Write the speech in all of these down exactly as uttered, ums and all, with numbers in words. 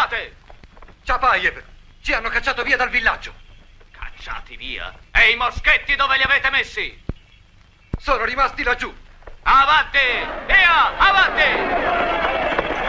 fate? Ciapayev, ci hanno cacciato via dal villaggio. Cacciati via? E i moschetti dove li avete messi? Sono rimasti laggiù. Avanti! Via! Avanti!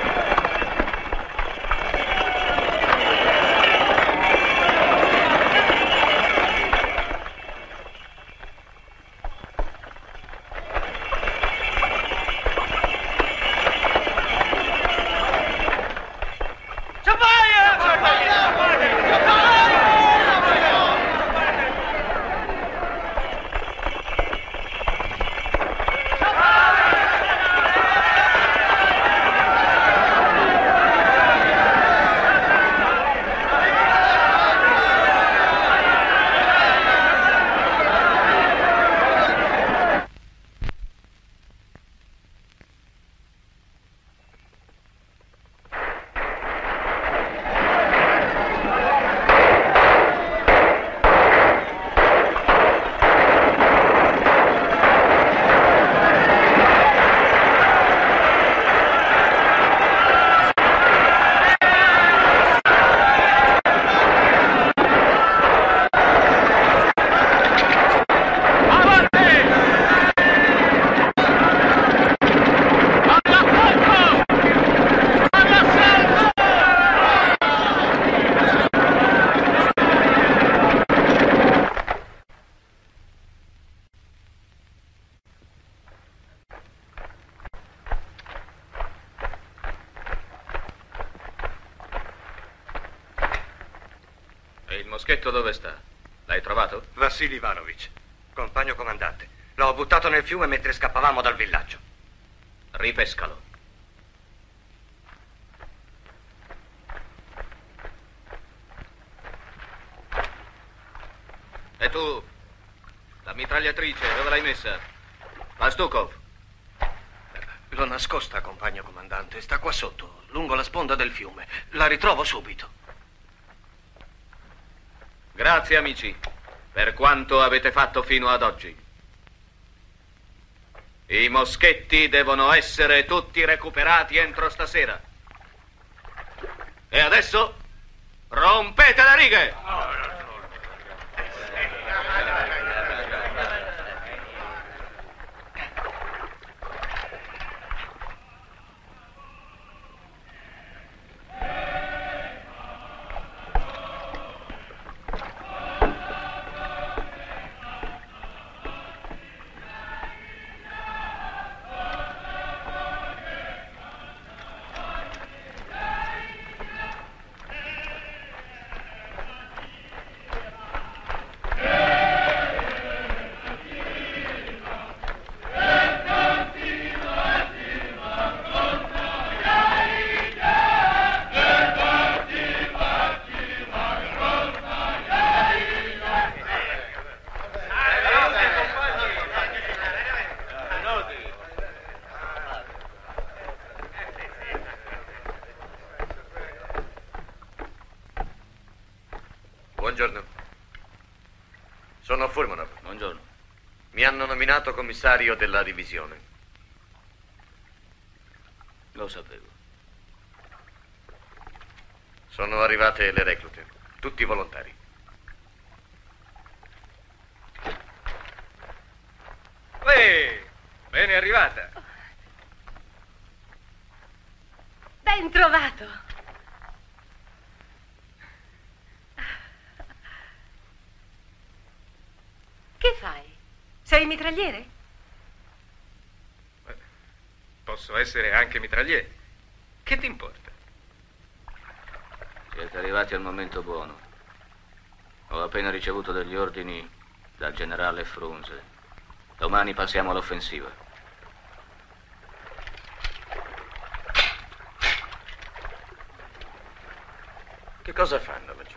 Dove sta? L'hai trovato? Vassili Ivanovich, compagno comandante. L'ho buttato nel fiume mentre scappavamo dal villaggio. Ripescalo. E tu? La mitragliatrice, dove l'hai messa? Pastukov. L'ho nascosta, compagno comandante. Sta qua sotto, lungo la sponda del fiume. La ritrovo subito. Grazie, amici, per quanto avete fatto fino ad oggi. I moschetti devono essere tutti recuperati entro stasera. E adesso rompete le righe! Buongiorno. Sono Furmanov. Buongiorno. Mi hanno nominato commissario della divisione. Lo sapevo. Sono arrivate le reclute, tutti volontari. Uè, ben arrivata. Ben trovato. Che fai? Sei mitragliere? Posso essere anche mitragliere. Che ti importa? Siete arrivati al momento buono. Ho appena ricevuto degli ordini dal generale Frunze. Domani passiamo all'offensiva. Che cosa fanno laggiù?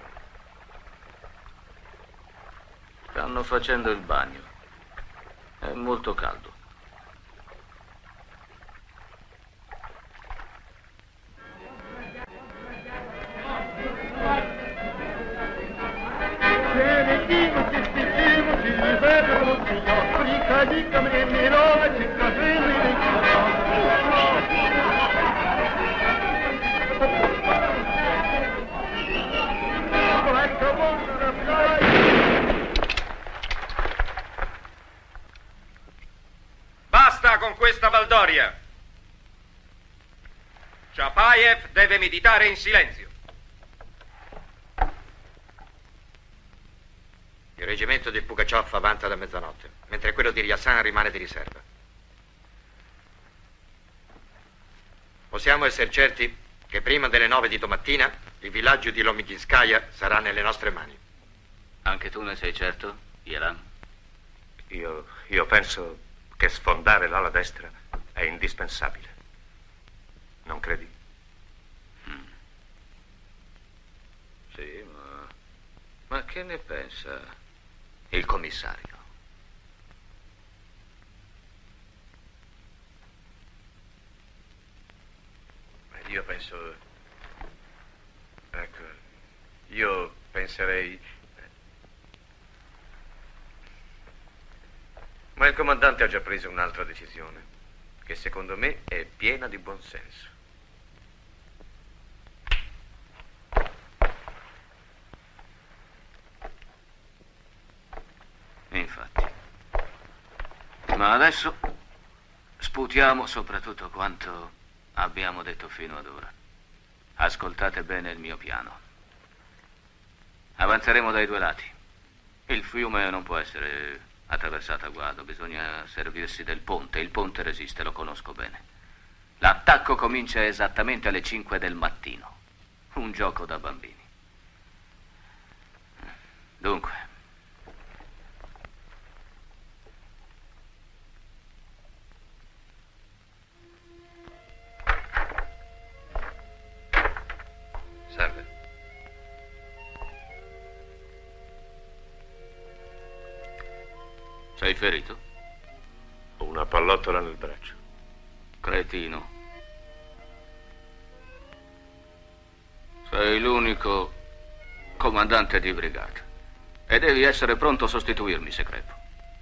Stanno facendo il bagno. È molto caldo. memoria. Chapayev deve meditare in silenzio. Il reggimento di Pugaciov avanza da mezzanotte, mentre quello di Ryazan rimane di riserva. Possiamo essere certi che prima delle nove di domattina il villaggio di Lomikhinskaya sarà nelle nostre mani. Anche tu ne sei certo, Yelan? Io, io penso che sfondare l'ala destra è indispensabile. Non credi? Mm. Sì, ma... Ma che ne pensa il commissario? Io penso... Ecco, io penserei... Ma il comandante ha già preso un'altra decisione, che secondo me è piena di buonsenso. Infatti. Ma adesso sputiamo soprattutto quanto abbiamo detto fino ad ora. Ascoltate bene il mio piano. Avanzeremo dai due lati. Il fiume non può essere attraversato a guado, bisogna servirsi del ponte. Il ponte resiste, lo conosco bene. L'attacco comincia esattamente alle cinque del mattino. Un gioco da bambini. Dunque, Salve. sei ferito? Ho una pallottola nel braccio. Cretino. Sei l'unico comandante di brigata e devi essere pronto a sostituirmi se crepo.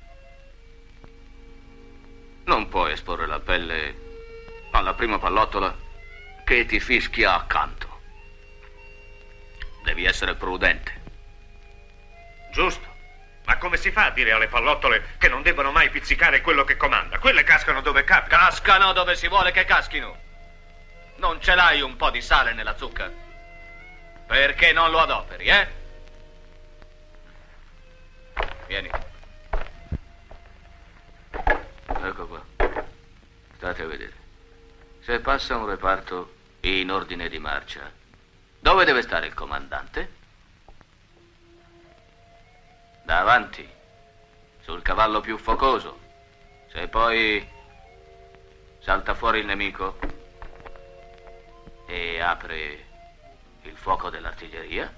Non puoi esporre la pelle alla prima pallottola che ti fischia accanto. Devi essere prudente. Giusto. Ma come si fa a dire alle pallottole che non debbono mai pizzicare quello che comanda? Quelle cascano dove capita. Cascano dove si vuole che caschino. Non ce l'hai un po' di sale nella zucca? Perché non lo adoperi, eh? Vieni. Ecco qua. State a vedere. Se passa un reparto in ordine di marcia, dove deve stare il comandante? Davanti, sul cavallo più focoso. Se poi salta fuori il nemico e apre il fuoco dell'artiglieria,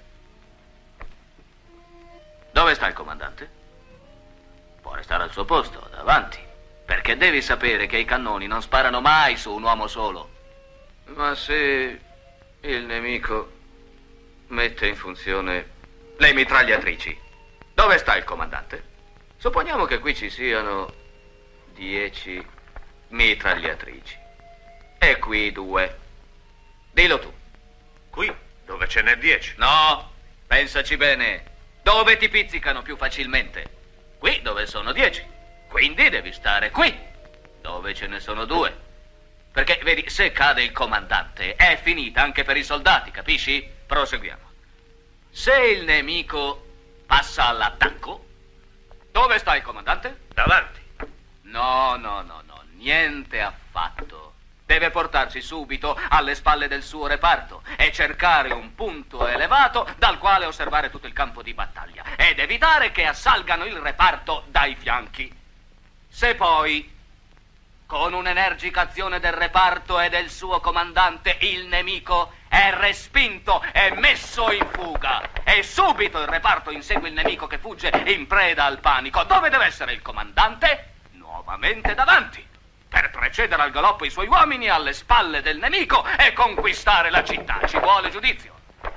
dove sta il comandante? Può restare al suo posto, davanti, perché devi sapere che i cannoni non sparano mai su un uomo solo. Ma se il nemico mette in funzione le mitragliatrici, dove sta il comandante? Supponiamo che qui ci siano dieci mitragliatrici e qui due. Dillo tu. Qui, dove ce n'è dieci. No, pensaci bene. Dove ti pizzicano più facilmente? Qui, dove sono dieci. Quindi devi stare qui, dove ce ne sono due. Perché, vedi, se cade il comandante è finita anche per i soldati, capisci? Proseguiamo. Se il nemico passa all'attacco, dove sta il comandante? Davanti. No, no, no, no, niente affatto. Deve portarsi subito alle spalle del suo reparto e cercare un punto elevato dal quale osservare tutto il campo di battaglia ed evitare che assalgano il reparto dai fianchi. Se poi, con un'energica azione del reparto e del suo comandante, il nemico è respinto e messo in fuga e subito il reparto insegue il nemico che fugge in preda al panico, dove deve essere il comandante? Nuovamente davanti, per precedere al galoppo i suoi uomini alle spalle del nemico e conquistare la città. Ci vuole giudizio.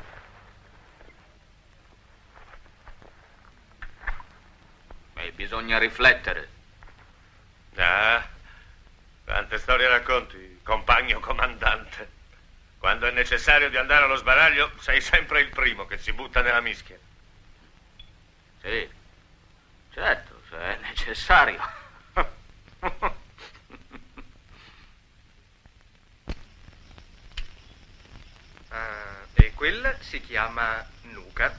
E bisogna riflettere. Ah, quante storie racconti, compagno comandante. Quando è necessario di andare allo sbaraglio, sei sempre il primo che si butta nella mischia. Sì, certo, se è necessario. quella si chiama nuca.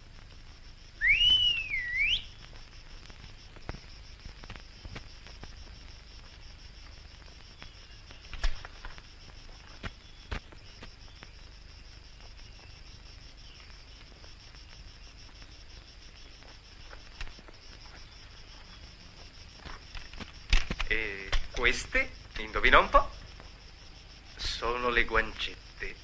E queste, indovina un po', sono le guancette.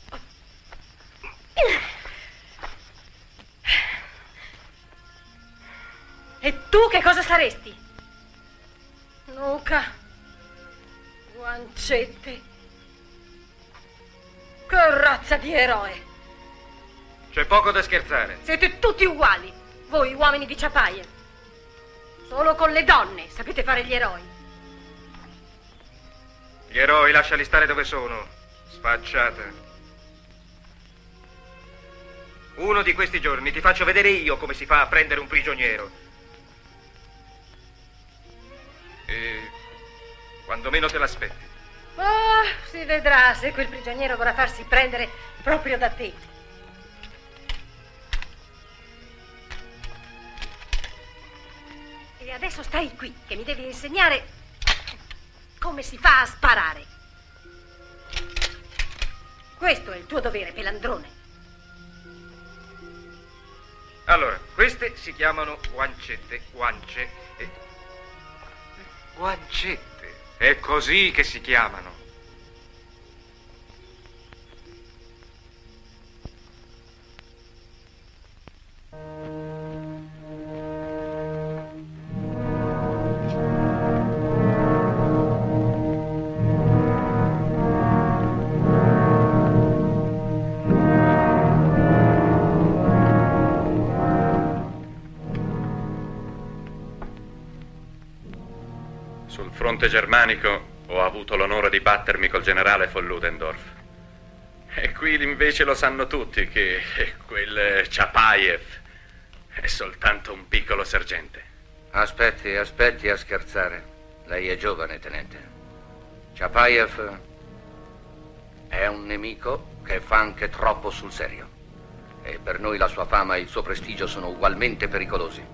E tu che cosa saresti? Nuca, guancette. Che razza di eroe! C'è poco da scherzare. Siete tutti uguali, voi uomini di ciapaie. Solo con le donne sapete fare gli eroi. Gli eroi lasciali stare dove sono, sfacciata. Uno di questi giorni ti faccio vedere io come si fa a prendere un prigioniero. E quando meno te l'aspetti. Oh, si vedrà se quel prigioniero vorrà farsi prendere proprio da te. E adesso stai qui, che mi devi insegnare come si fa a sparare. Questo è il tuo dovere, pelandrone. Allora, queste si chiamano guancette, guance e... Guancette, è così che si chiamano. Sul fronte germanico ho avuto l'onore di battermi col generale von Ludendorff. E qui invece lo sanno tutti che quel Chapayev è soltanto un piccolo sergente. Aspetti, aspetti a scherzare. Lei è giovane, tenente. Chapayev è un nemico che fa anche troppo sul serio. E per noi la sua fama e il suo prestigio sono ugualmente pericolosi.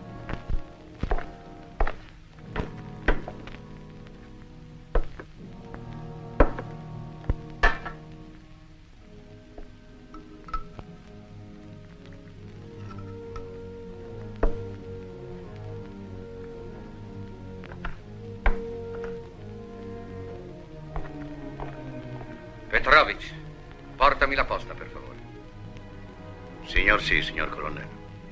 Petrovic, portami la posta, per favore. Signor sì, signor colonnello.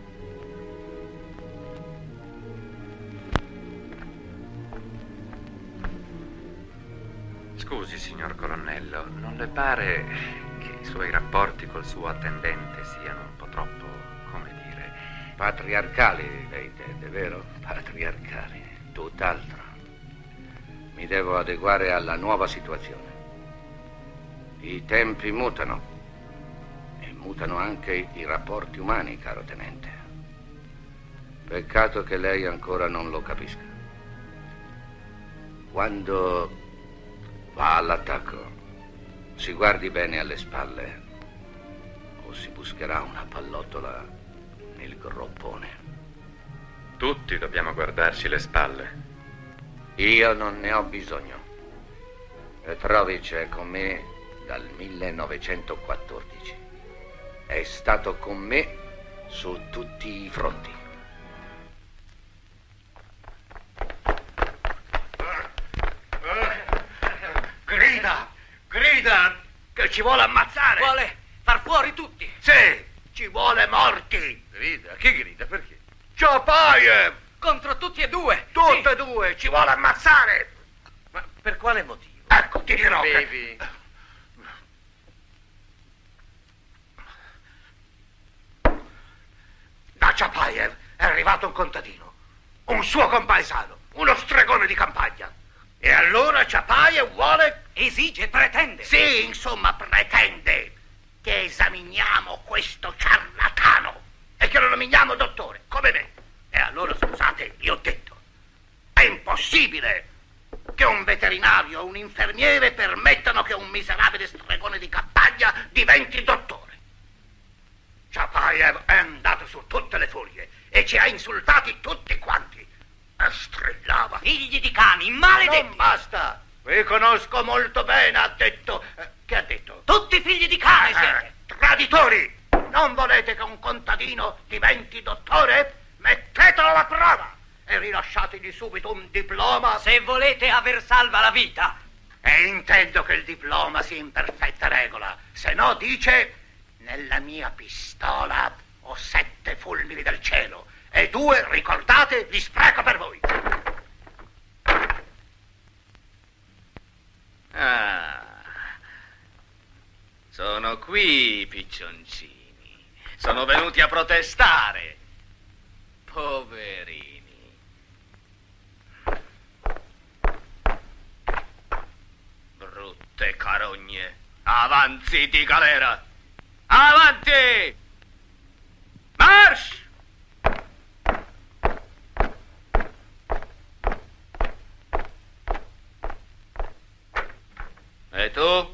Scusi, signor colonnello, non le pare che i suoi rapporti col suo attendente siano un po' troppo, come dire... Patriarcali, lei intende, vero? Patriarcali, tutt'altro. Mi devo adeguare alla nuova situazione. I tempi mutano e mutano anche i rapporti umani, caro tenente. Peccato che lei ancora non lo capisca. Quando va all'attacco, si guardi bene alle spalle o si buscherà una pallottola nel groppone. Tutti dobbiamo guardarci le spalle. Io non ne ho bisogno. Petrovic è con me dal millenovecentoquattordici. È stato con me su tutti i fronti. Grida! Grida! Che ci vuole ammazzare! Vuole far fuori tutti. Sì! Ci vuole morti! Grida? Chi grida? Perché? Chapayev! Contro tutti e due. Tutte e Sì. due! Ci vuole ammazzare! Ma per quale motivo? Ecco, ti dirò che... Bevi. Da Chapayev è arrivato un contadino, un suo compaesano, uno stregone di campagna. E allora Chapayev vuole... Esige, pretende. Sì, insomma, pretende che esaminiamo questo ciarlatano e che lo nominiamo dottore, come me. E allora, scusate, io ho detto, è impossibile che un veterinario o un infermiere permettano che un miserabile stregone di campagna diventi dottore. ci ha insultati tutti quanti. E strillava. Figli di cani, maledetti! Non basta! Vi conosco molto bene, ha detto... Eh, che ha detto? Tutti figli di cane siete! Eh, traditori! Non volete che un contadino diventi dottore? Mettetelo alla prova e rilasciategli subito un diploma. Se volete aver salva la vita. E intendo che il diploma sia in perfetta regola. Se no, dice, nella mia pistola ho sette fulmini del cielo e due, ricordate, li spreco per voi. Ah, sono qui, piccioncini. Sono venuti a protestare. Poverini. Brutte carogne. Avanti di galera. Avanti! Marш! E tu?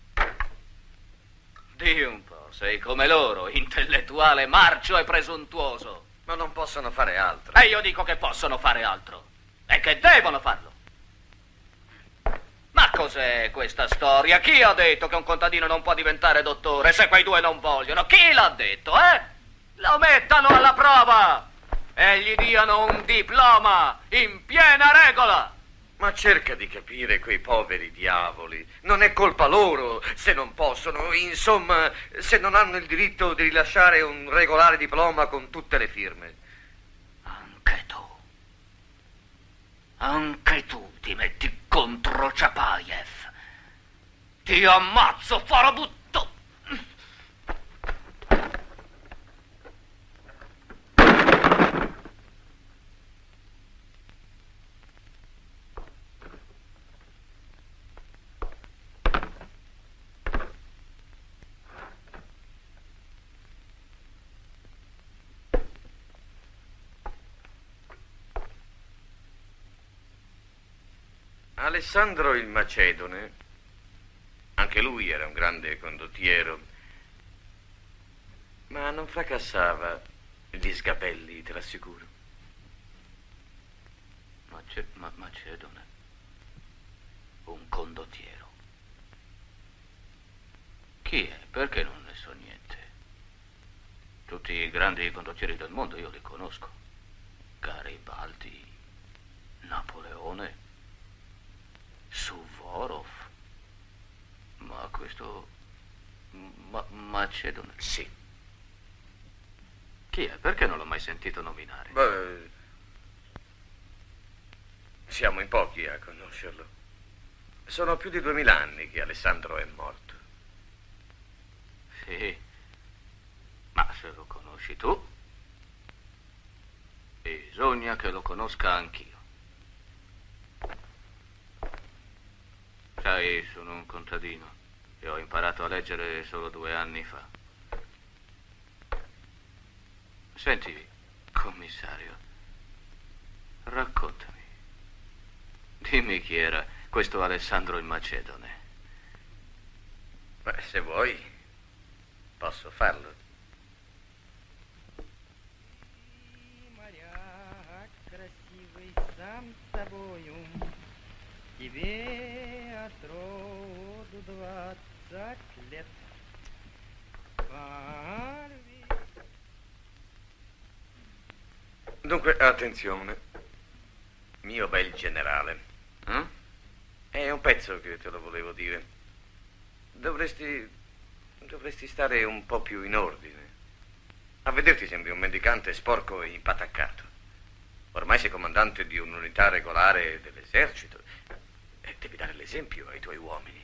Di un po', sei come loro, intellettuale, marcio e presuntuoso. Ma non possono fare altro. E io dico che possono fare altro. E che devono farlo. Ma cos'è questa storia? Chi ha detto che un contadino non può diventare dottore se quei due non vogliono? Chi l'ha detto, eh? Lo mettano alla prova e gli diano un diploma in piena regola. Ma cerca di capire quei poveri diavoli. Non è colpa loro se non possono. Insomma, se non hanno il diritto di rilasciare un regolare diploma con tutte le firme. Anche tu. Anche tu ti metti contro Ciapayev. Ti ammazzo, farabutto. Alessandro il Macedone, anche lui era un grande condottiero, ma non fracassava gli sgabelli, te l'assicuro. Mace- ma- Macedone, un condottiero. Chi è? Perché non ne so niente? Tutti i grandi condottieri del mondo io li conosco. Garibaldi, Napoleone, Suvorov. Ma questo ma- Macedone? Sì. Chi è? Perché non l'ho mai sentito nominare? Beh, siamo in pochi a conoscerlo. Sono più di duemila anni che Alessandro è morto. Sì, ma se lo conosci tu, bisogna che lo conosca anch'io. Sai, sono un contadino e ho imparato a leggere solo due anni fa. Senti, commissario, raccontami. Dimmi chi era questo Alessandro il Macedone. Beh, se vuoi, posso farlo. Тебе от роду двадцать лет. Порви. Dunque, attenzione. Mio bel generale. Eh? È un pezzo che te lo volevo dire. Dovresti... dovresti stare un po' più in ordine. A vederti sembri un mendicante sporco e impataccato. Ormai sei comandante di un'unità regolare dell'esercito. Devi dare l'esempio ai tuoi uomini.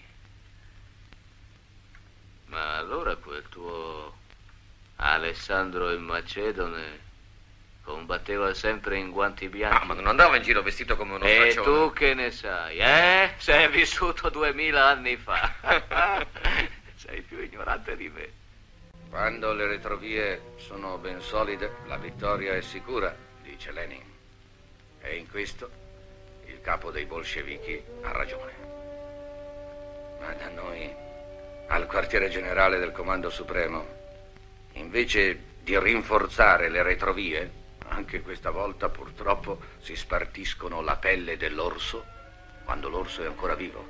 Ma allora quel tuo Alessandro il Macedone combatteva sempre in guanti bianchi? Ah, ma non andava in giro vestito come uno e straccione. tu che ne sai, eh? Sei vissuto duemila anni fa. Sei più ignorante di me. Quando le retrovie sono ben solide, la vittoria è sicura, dice Lenin. E in questo il capo dei bolscevichi ha ragione. Ma da noi, al quartiere generale del Comando Supremo, invece di rinforzare le retrovie, Anche questa volta, purtroppo, si spartiscono la pelle dell'orso quando l'orso è ancora vivo.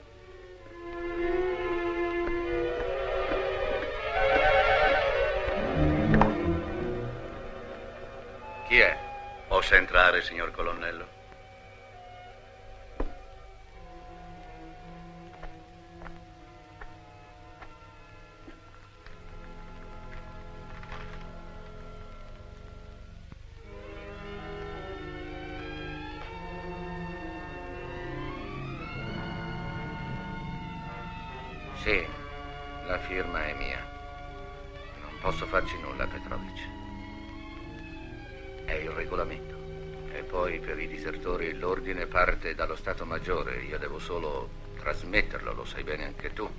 Chi è? Posso entrare, signor colonnello? Sì, la firma è mia. Non posso farci nulla, Petrovic. È il regolamento. E poi per i disertori l'ordine parte dallo Stato Maggiore. Io devo solo trasmetterlo, lo sai bene anche tu.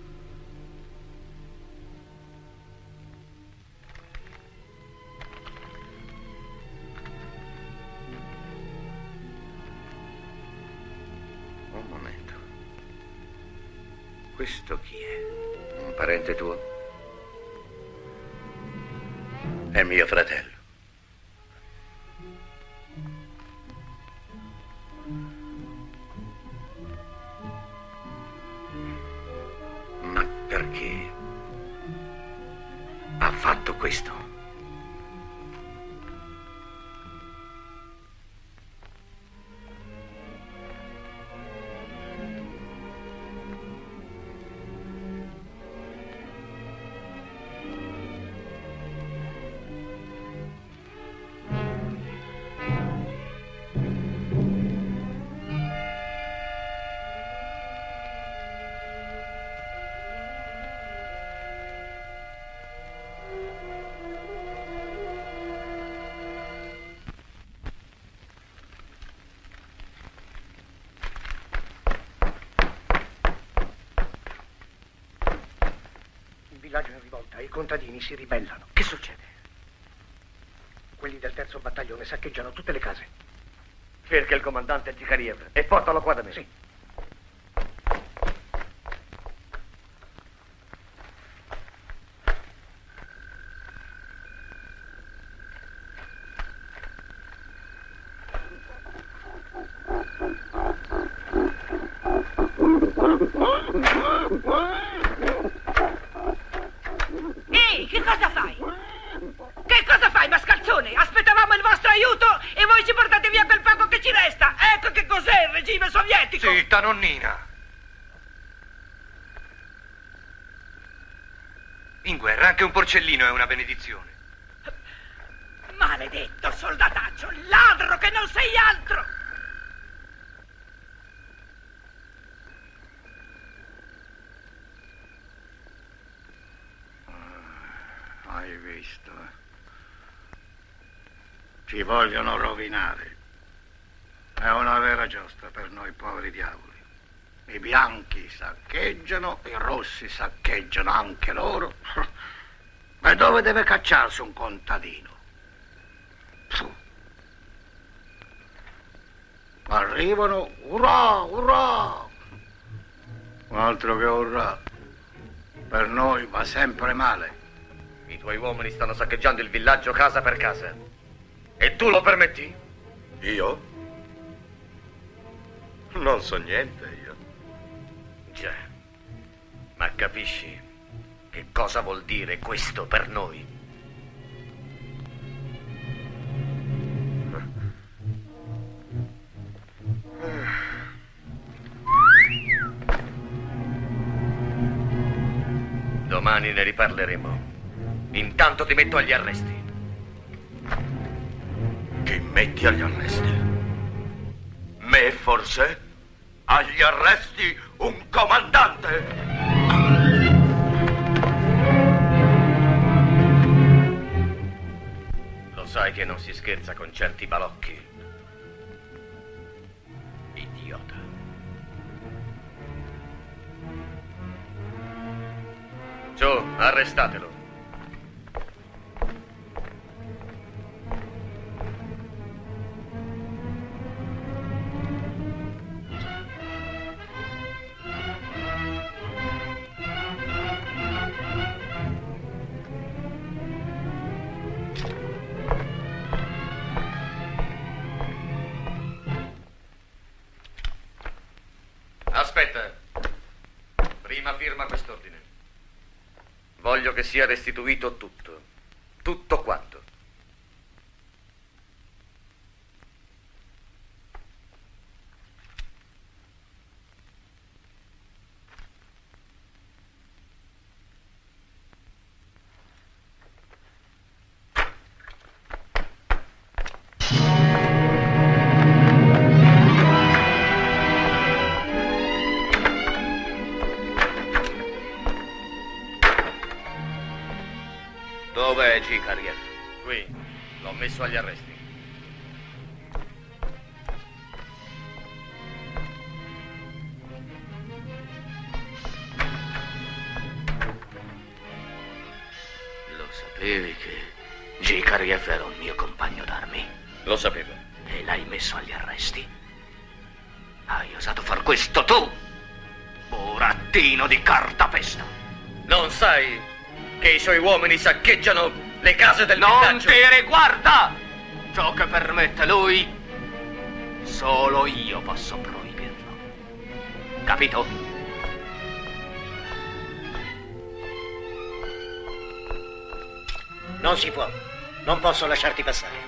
Un momento. Questo chi è? Un parente tuo? È mio fratello. Ma perché ha fatto questo? Il villaggio è in rivolta e i contadini si ribellano. Che succede? Quelli del terzo battaglione saccheggiano tutte le case. Cerca il comandante Zikariev e portalo qua da me. Sì. Ehi, che cosa fai? Che cosa fai, mascalzone? Aspettavamo il vostro aiuto e voi ci portate via quel poco che ci resta. Ecco che cos'è il regime sovietico. Zitta, nonnina. In guerra anche un porcellino è una benedizione. Maledetto soldataccio, ladro che non sei altro. Hai visto? Ci vogliono rovinare. È una vera giostra per noi poveri diavoli. I bianchi saccheggiano, i rossi saccheggiano anche loro. E dove deve cacciarsi un contadino? Puh. Arrivano, urrà, urrà! Altro che urrà. Per noi va sempre male. I tuoi uomini stanno saccheggiando il villaggio casa per casa. E tu lo permetti? Io? Non so niente, io. Già. Ma capisci che cosa vuol dire questo per noi? Domani ne riparleremo. Intanto ti metto agli arresti. Chi metti agli arresti? Me forse? Agli arresti un comandante? Lo sai che non si scherza con certi balocchi. Idiota. Su, arrestatelo. Voglio che sia restituito tutto. Tutto quanto. Dov'è Gikariev? Qui, l'ho messo agli arresti. Lo sapevi che Gikariev era un mio compagno d'armi? Lo sapevo. E l'hai messo agli arresti? Hai osato far questo tu? Burattino di cartapesta! Non sai che i suoi uomini saccheggiano le case del Non villaggio? ti riguarda! Ciò che permette lui, solo io posso proibirlo. Capito? Non si può. Non posso lasciarti passare.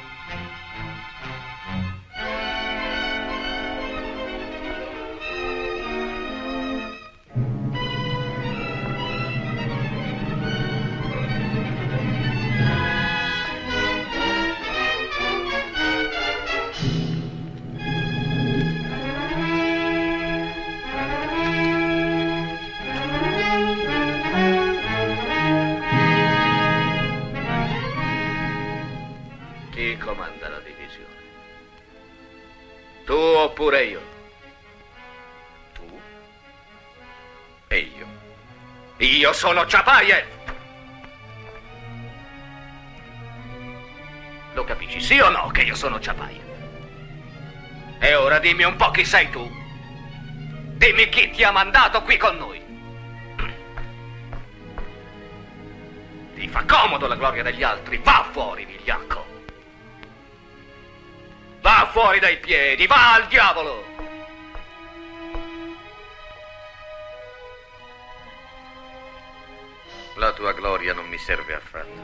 Chi comanda la divisione? Tu oppure io? Tu e io. Io sono Chapayev! Lo capisci, sì o no, che io sono Chapayev? E ora dimmi un po' chi sei tu. Dimmi chi ti ha mandato qui con noi. Ti fa comodo la gloria degli altri. Va fuori, vigliacco. Va fuori dai piedi, va al diavolo! La tua gloria non mi serve affatto.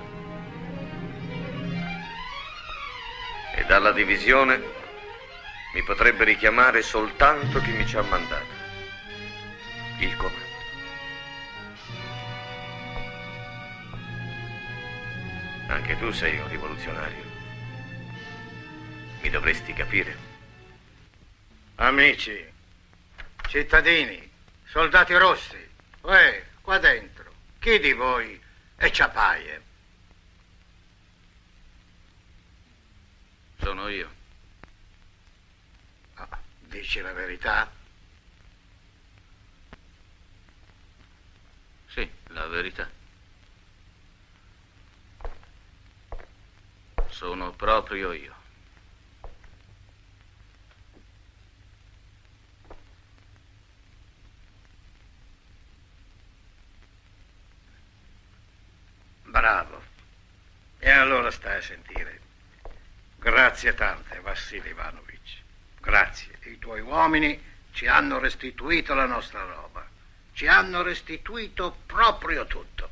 E dalla divisione mi potrebbe richiamare soltanto chi mi ci ha mandato. Il comando. Anche tu sei un rivoluzionario. Mi dovresti capire. Amici, cittadini, soldati rossi, uè, qua dentro, chi di voi è Chapayev? Sono io. Ah, dici la verità? Sì, la verità. Sono proprio io. Bravo. E allora stai a sentire. Grazie tante, Vassili Ivanovich. Grazie. I tuoi uomini ci hanno restituito la nostra roba. Ci hanno restituito proprio tutto.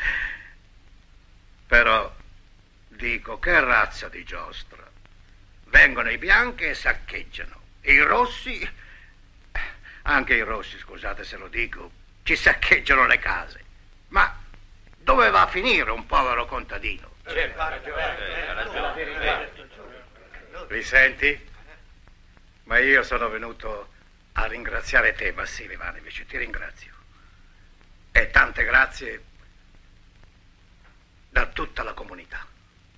Però, dico, che razza di giostra. Vengono i bianchi e saccheggiano. I rossi, anche i rossi, scusate se lo dico, ci saccheggiano le case. Ma dove va a finire un povero contadino? Mi senti? Ma io sono venuto a ringraziare te, Vassili Ivanovich, ti ringrazio. E tante grazie da tutta la comunità.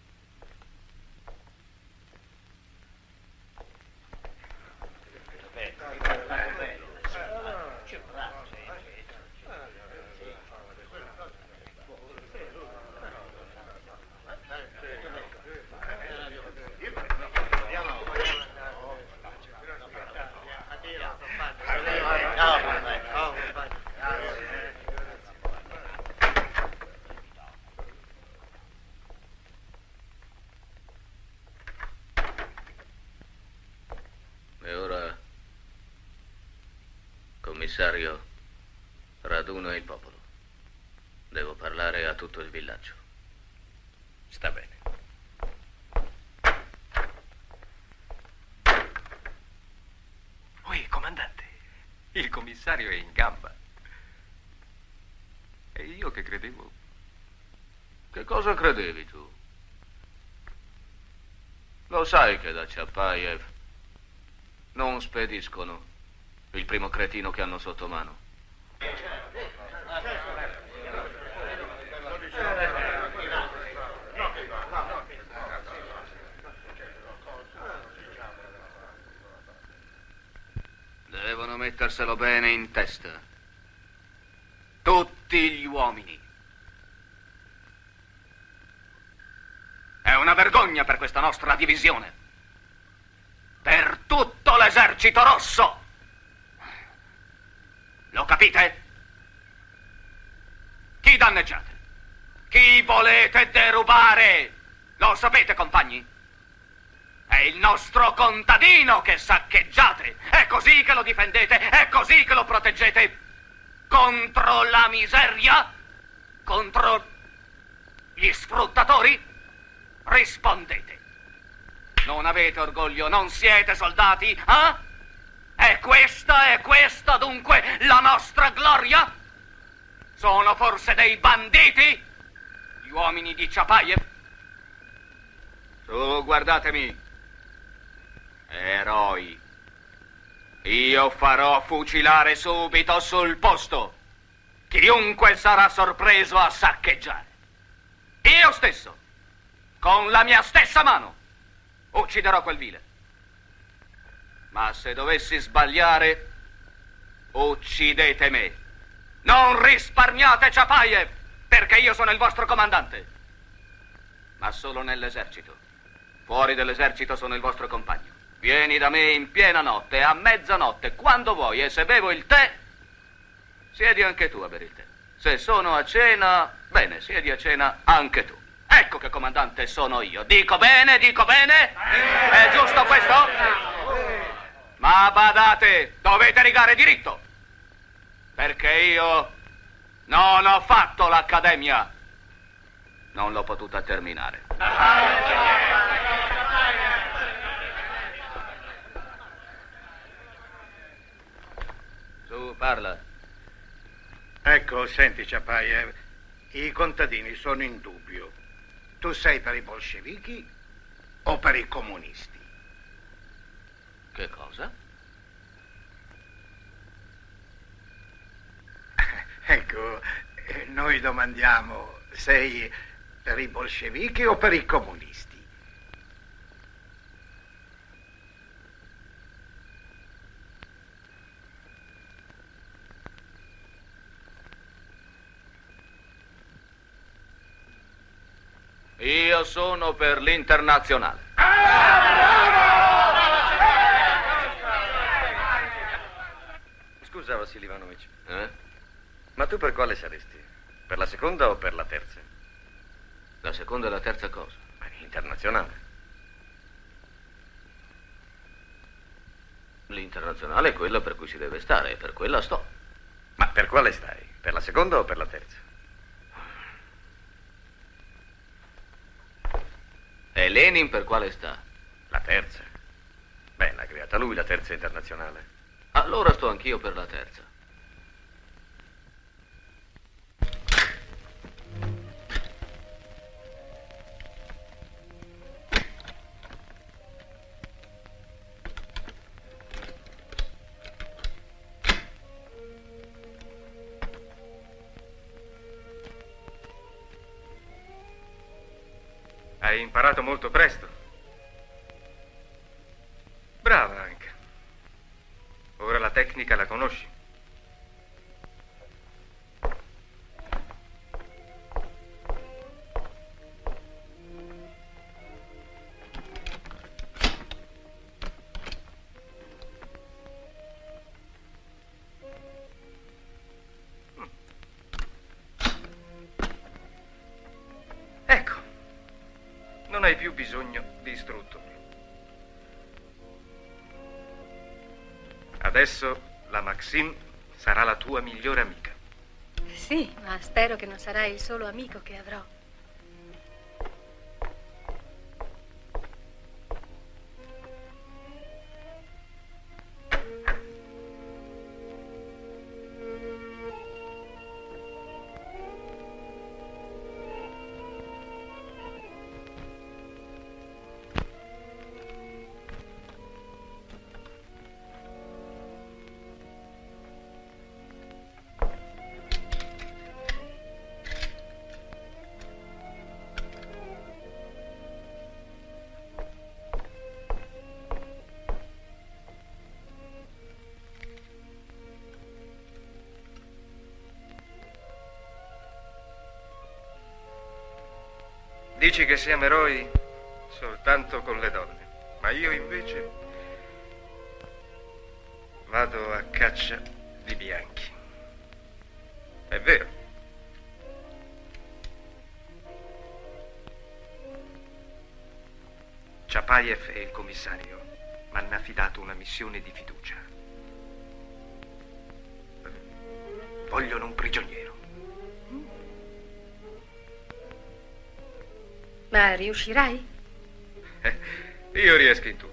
E ora, commissario, raduna il popolo. Devo parlare a tutto il villaggio. Sta bene. Ui, comandante, il commissario è in gamba. E io che credevo... Che cosa credevi tu? Lo sai che da Chapayev non spediscono il primo cretino che hanno sotto mano. Devono metterselo bene in testa. Tutti gli uomini. È una vergogna per questa nostra divisione. Per tutto l'esercito rosso. Lo capite? Chi danneggiate? Chi volete derubare? Lo sapete, compagni? È il nostro contadino che saccheggiate. È così che lo difendete. È così che lo proteggete. Contro la miseria? Contro gli sfruttatori? Rispondete. Non avete orgoglio? Non siete soldati? Eh? È questa, è questa dunque la nostra gloria? Sono forse dei banditi? Gli uomini di Chapayev? Su, guardatemi. Eroi. Io farò fucilare subito sul posto chiunque sarà sorpreso a saccheggiare. Io stesso, con la mia stessa mano, ucciderò quel vile. Ma se dovessi sbagliare, uccidete me. Non risparmiate Chapayev, perché io sono il vostro comandante. Ma solo nell'esercito. Fuori dell'esercito sono il vostro compagno. Vieni da me in piena notte, a mezzanotte, quando vuoi, e se bevo il tè, siedi anche tu a bere il tè. Se sono a cena, bene, siedi a cena anche tu. Ecco che comandante sono io. Dico bene, dico bene? È giusto questo? Ma badate, dovete rigare diritto. Perché io non ho fatto l'accademia. Non l'ho potuta terminare. Su, parla. Ecco, senti, Chapayev, i contadini sono in dubbio. Tu sei per i bolscevichi o per i comunisti? Che cosa? Ecco, noi domandiamo, sei per i bolscevichi o per i comunisti? Io sono per l'Internazionale. Scusa, Vassili Ivanovic. Eh? Ma tu per quale saresti? Per la seconda o per la terza? La seconda e la terza cosa? Beh, internazionale. L'Internazionale è quella per cui si deve stare, e per quella sto. Ma per quale stai? Per la seconda o per la terza? E Lenin per quale sta? La terza. Beh, l'ha creata lui, la terza internazionale. Allora sto anch'io per la terza. Hai imparato molto presto. Brava anche. Ora la tecnica la conosci. Ecco. Non hai più bisogno di istruttori. Adesso la Maxine sarà la tua migliore amica. Sì, ma spero che non sarai il solo amico che avrò. Dici che siamo eroi soltanto con le donne, ma io invece vado a caccia di bianchi. È vero. Ciapayev e il commissario mi hanno affidato una missione di fiducia. Vogliono un prigioniero. Ma riuscirai? Eh, io riesco in tutto.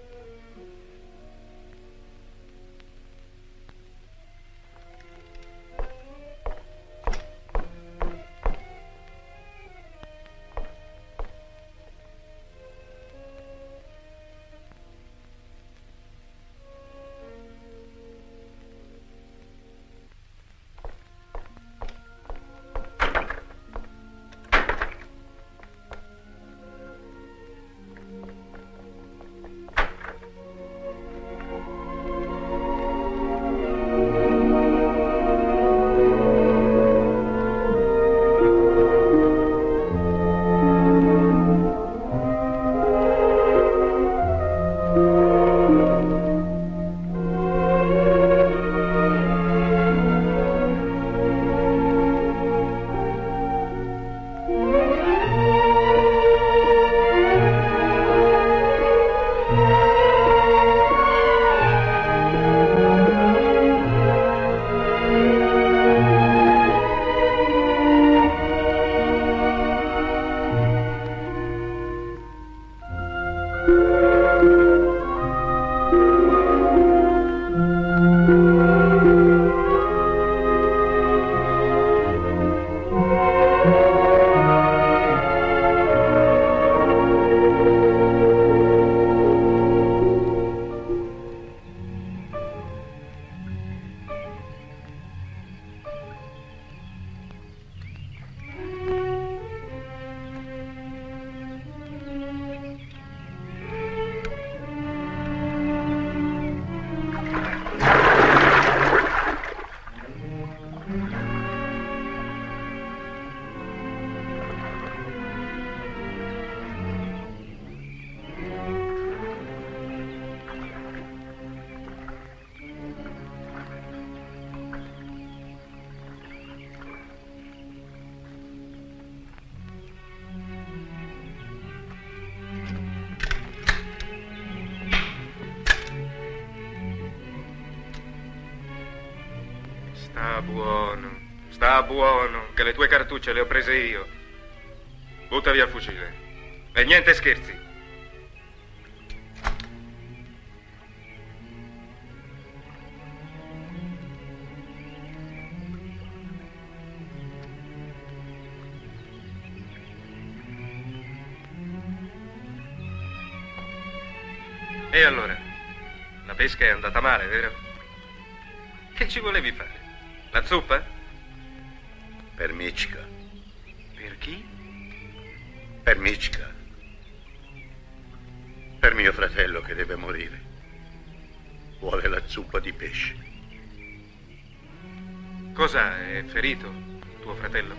Sta buono, sta buono, che le tue cartucce le ho prese io. Butta via il fucile. E niente scherzi. E allora? La pesca è andata male, vero? Che ci volevi fare? La zuppa? Per Michka. Per chi? Per Michka. Per mio fratello che deve morire. Vuole la zuppa di pesce. Cosa, è ferito tuo fratello?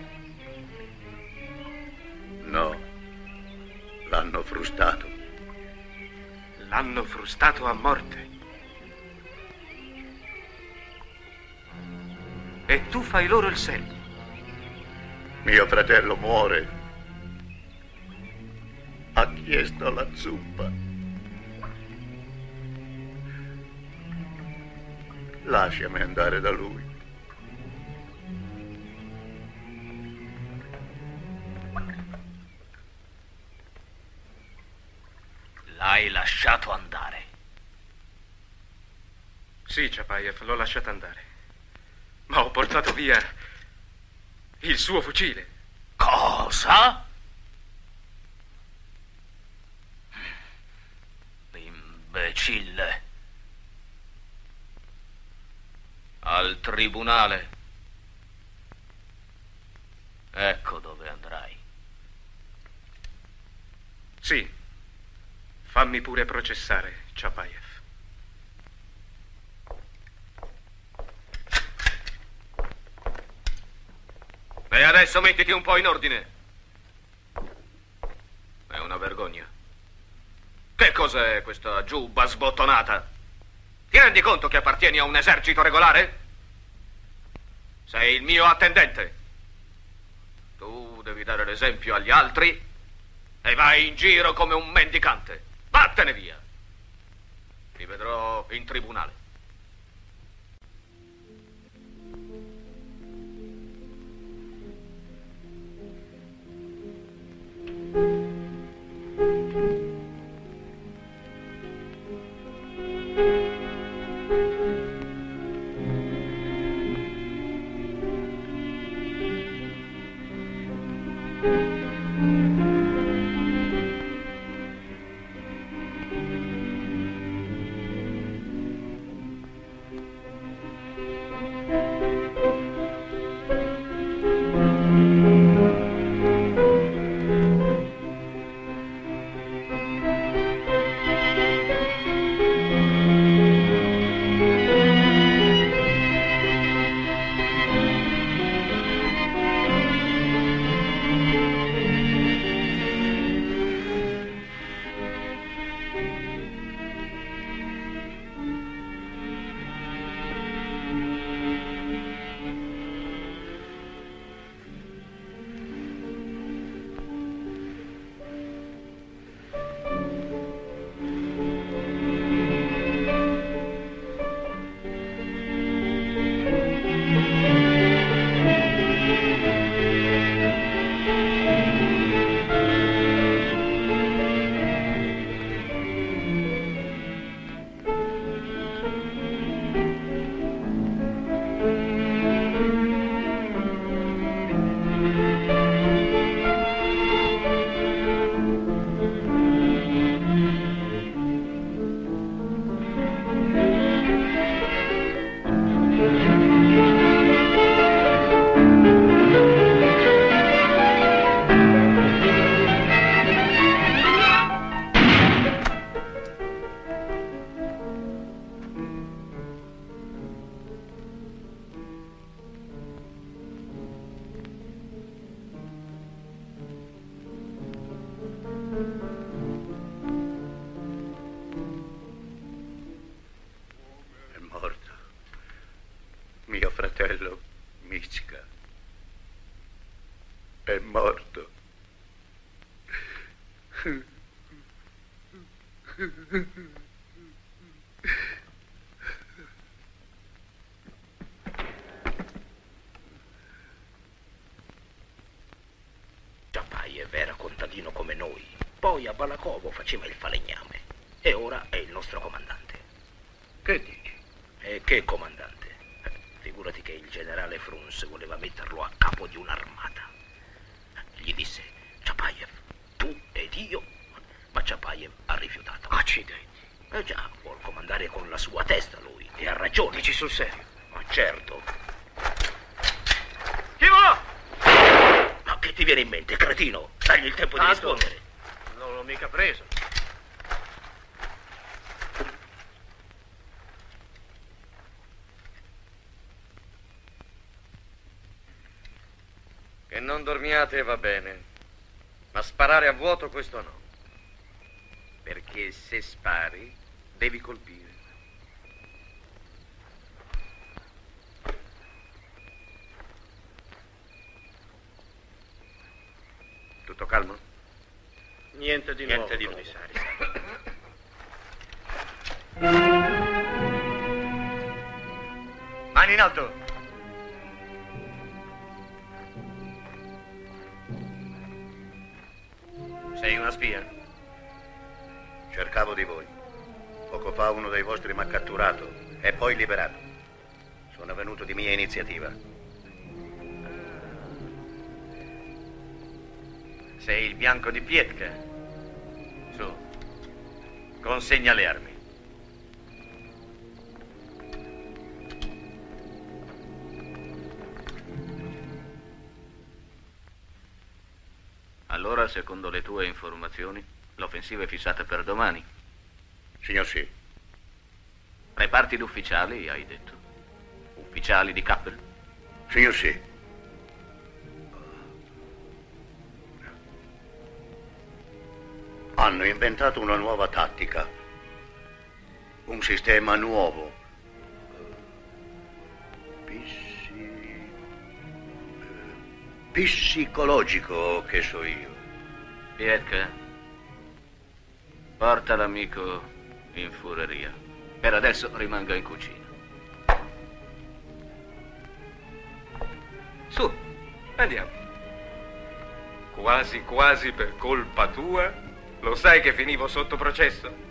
No. L'hanno frustato. L'hanno frustato a morte. E tu fai loro il servo. Mio fratello muore. Ha chiesto la zuppa. Lasciami andare da lui. L'hai lasciato andare. Sì, Chapayev, l'ho lasciato andare. Ma ho portato via il suo fucile. Cosa? Imbecille. Al tribunale. Ecco dove andrai. Sì. Fammi pure processare, Chapayev. E adesso mettiti un po' in ordine. È una vergogna. Che cos'è questa giubba sbottonata? Ti rendi conto che appartieni a un esercito regolare? Sei il mio attendente. Tu devi dare l'esempio agli altri e vai in giro come un mendicante. Vattene via. Ti vedrò in tribunale. Mio fratello Michka è morto. Chapayev era contadino come noi, poi a Balakovo faceva il falegname e ora è il nostro comandante. Che dici? E che comandante? Figurati che il generale Frunz voleva metterlo a capo di un'armata. Gli disse: Chapayev, tu ed io. Ma Chapayev ha rifiutato. Accidenti. Eh già, vuol comandare con la sua testa lui, e ha ragione. Dici sul serio? Ma certo. Chi va? Ma che ti viene in mente, cretino? Dagli il tempo di Tanto rispondere. Non l'ho mica preso. Che non dormiate va bene, ma sparare a vuoto questo no. Perché se spari, devi colpire. Tutto calmo? Niente di Niente nuovo, di nuovo. commissario. Mani in alto! Sei una spia? Cercavo di voi. Poco fa uno dei vostri mi ha catturato e poi liberato. Sono venuto di mia iniziativa. Sei il bianco di Pietka? Su, consegna le armi. Allora, secondo le tue informazioni, l'offensiva è fissata per domani. Signor sì. Reparti d'ufficiali, hai detto. Ufficiali di Kappel? Signor sì. Hanno inventato una nuova tattica. Un sistema nuovo. Pissi... psicologico, che so io. Pietka, porta l'amico in fureria. Per adesso rimanga in cucina. Su, andiamo. Quasi quasi per colpa tua, lo sai che finivo sotto processo?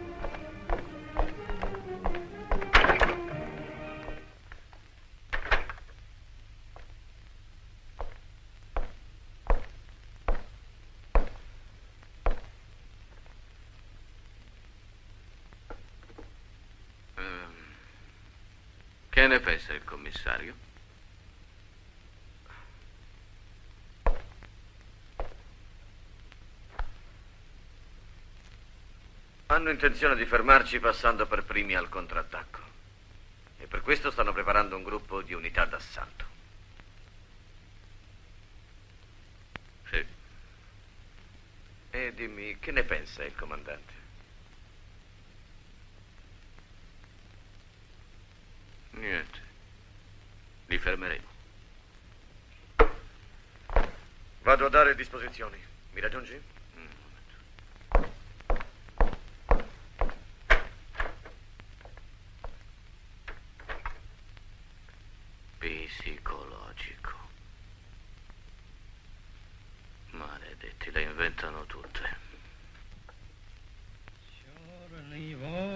Che ne pensa il commissario? Hanno intenzione di fermarci passando per primi al contrattacco. E per questo stanno preparando un gruppo di unità d'assalto. Sì. E dimmi, che ne pensa il comandante? Niente. Li fermeremo. Vado a dare disposizioni. Mi raggiungi? Psicologico. Maledetti, le inventano tutte. Черный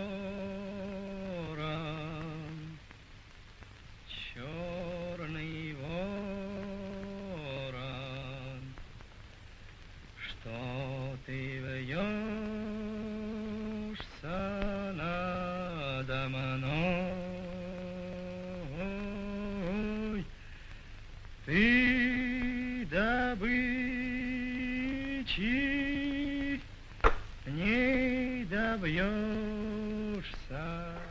ворон, черный ворон, что ты вьешься надо мной? Ты добычи не добьешься.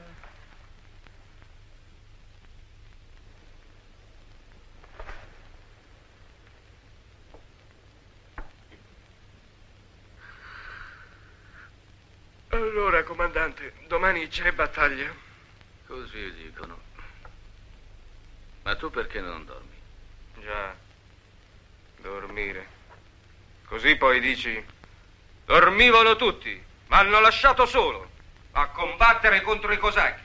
Allora, comandante, domani c'è battaglia? Così dicono. Ma tu perché non dormi? Già, dormire. Così poi dici, dormivano tutti, ma hanno lasciato solo a combattere contro i cosacchi.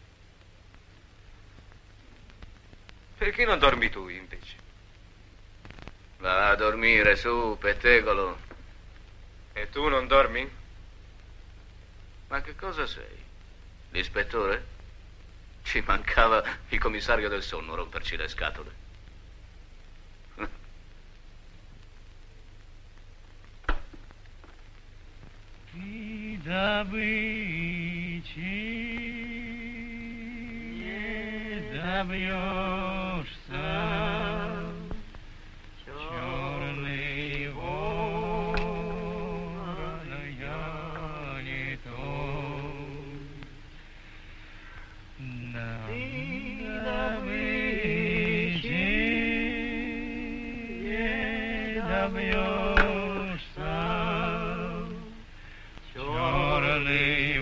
Perché non dormi tu, invece? Va a dormire, su, pettegolo. E tu non dormi? Ma che cosa sei? L'ispettore? Ci mancava il commissario del sonno a romperci le scatole. Ты добычи не добьешься, черный ворон, я не тот. Ты добычи не добьешься, черный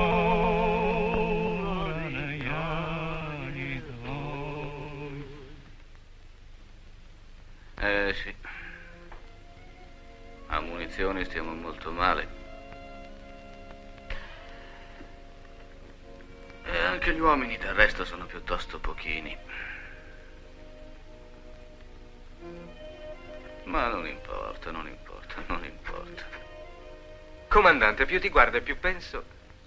ворон, я не твой. Eh sì. A munizioni stiamo molto male. E anche gli uomini del resto sono piuttosto pochini. Ma non importa, non importa, non importa. Comandante, più ti guardo e più penso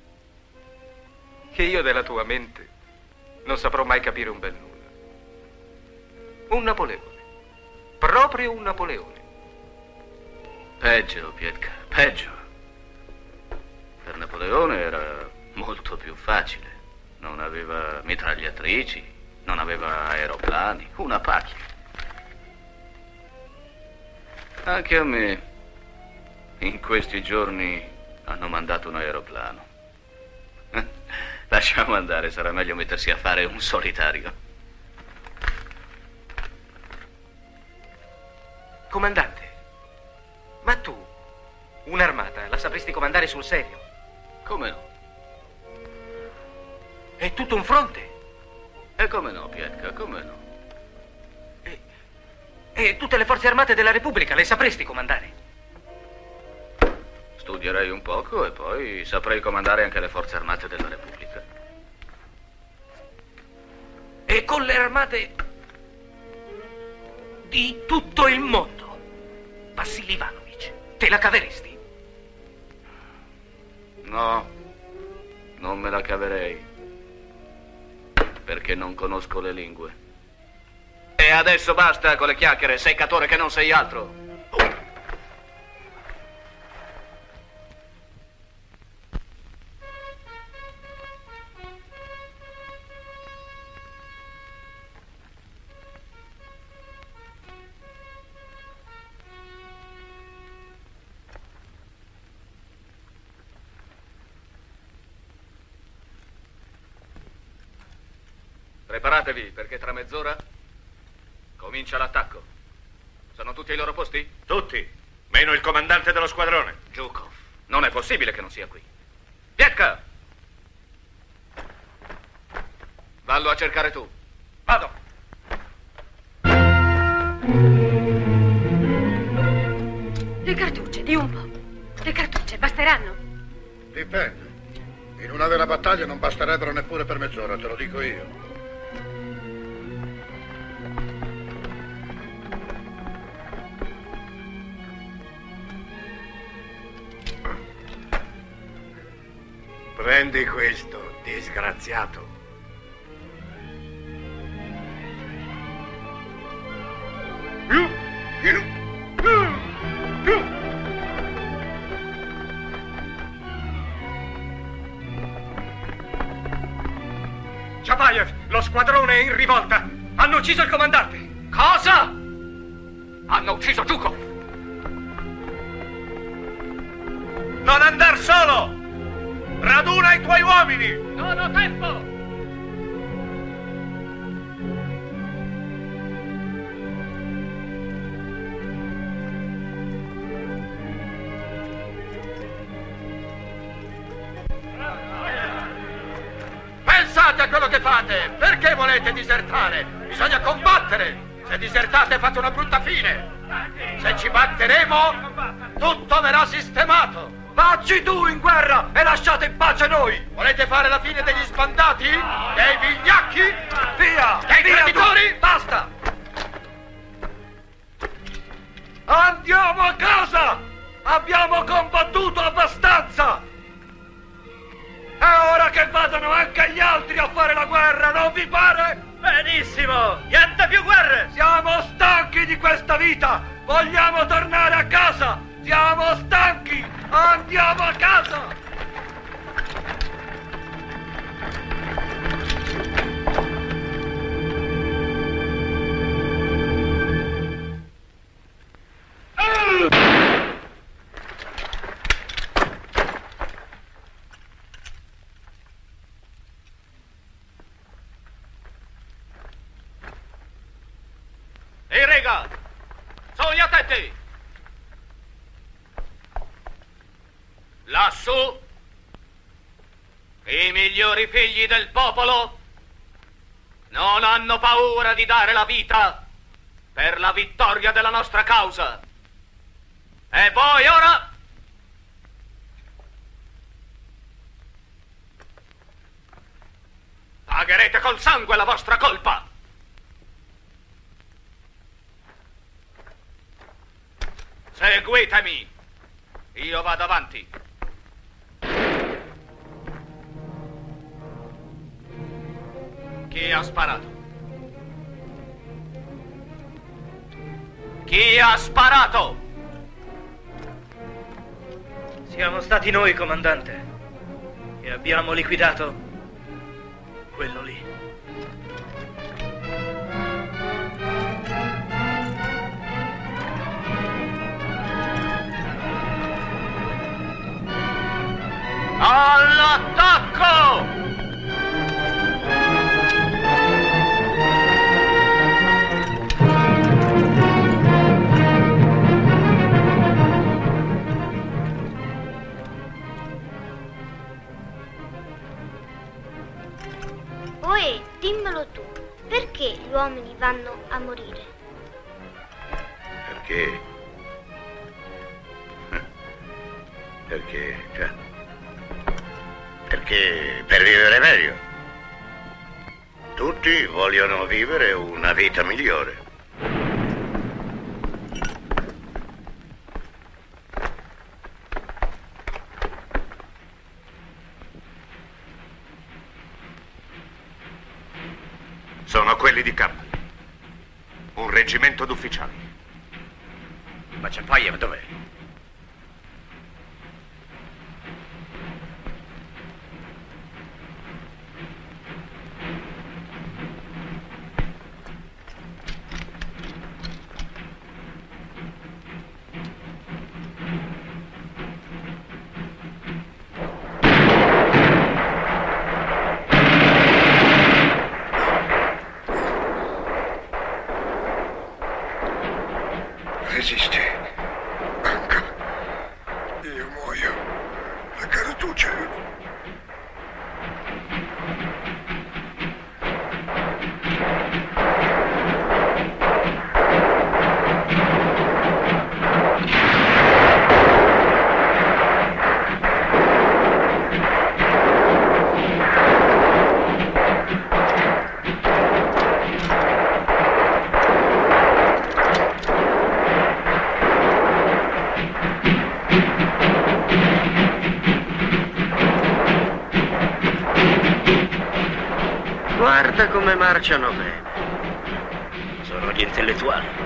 che io della tua mente non saprò mai capire un bel nulla. Un Napoleone. Proprio un Napoleone. Peggio, Pietka, peggio. Per Napoleone era molto più facile. Non aveva mitragliatrici, non aveva aeroplani, una pacchia. Anche a me, in questi giorni, hanno mandato un aeroplano. Lasciamo andare, sarà meglio mettersi a fare un solitario. Comandante, ma tu un'armata la sapresti comandare sul serio? Come no? È tutto un fronte. E come no, Pietka, come no? E, e tutte le forze armate della Repubblica le sapresti comandare? Studierei un poco e poi saprei comandare anche le forze armate della Repubblica. E con le armate di tutto il mondo, Vassili Ivanovic, te la caveresti? No, non me la caverei. Perché non conosco le lingue. E adesso basta con le chiacchiere, seccatore che non sei altro. Preparatevi, perché tra mezz'ora comincia l'attacco. Sono tutti ai loro posti? Tutti, meno il comandante dello squadrone. Zhukov, non è possibile che non sia qui. Pietka! Vallo a cercare tu. Vado. Le cartucce, di un po'. Le cartucce basteranno? Dipende. In una vera battaglia non basterebbero neppure per mezz'ora, te lo dico io. Prendi questo, disgraziato. Chapayev, lo squadrone è in rivolta. Hanno ucciso il comandante. Cosa? Hanno ucciso Zhukov. Non andar solo! Raduna i tuoi uomini! Non ho tempo! Pensate a quello che fate! Perché volete disertare? Bisogna combattere! Se disertate fate una brutta fine! Se ci batteremo, tutto verrà sistemato! Vacci tu in guerra e lasciate in pace noi! Volete fare la fine degli sbandati? Dei vigliacchi? Via! Dei traditori? Basta! Andiamo a casa! Abbiamo combattuto abbastanza! È ora che vadano anche gli altri a fare la guerra, non vi pare? Benissimo! Niente più guerre! Siamo stanchi di questa vita! Vogliamo tornare a casa! Siamo stanchi! Andiamo a casa! Ehi, rega! Sogli attenti! Lassù, i migliori figli del popolo non hanno paura di dare la vita per la vittoria della nostra causa. E voi ora pagherete col sangue la vostra colpa. Seguitemi. Io vado avanti. Chi ha sparato? Chi ha sparato? Siamo stati noi, comandante, e abbiamo liquidato quello lì. All'attacco! Oe, dimmelo tu, perché gli uomini vanno a morire? Perché? Perché, già. Perché per vivere meglio. Tutti vogliono vivere una vita migliore. Sono quelli di Campbell. Un reggimento d'ufficiali. Ma Ciapaiev dov'è? Resisti. Anca. Io muoio. La cartuccia. Guarda come marciano bene. Sono gli intellettuali.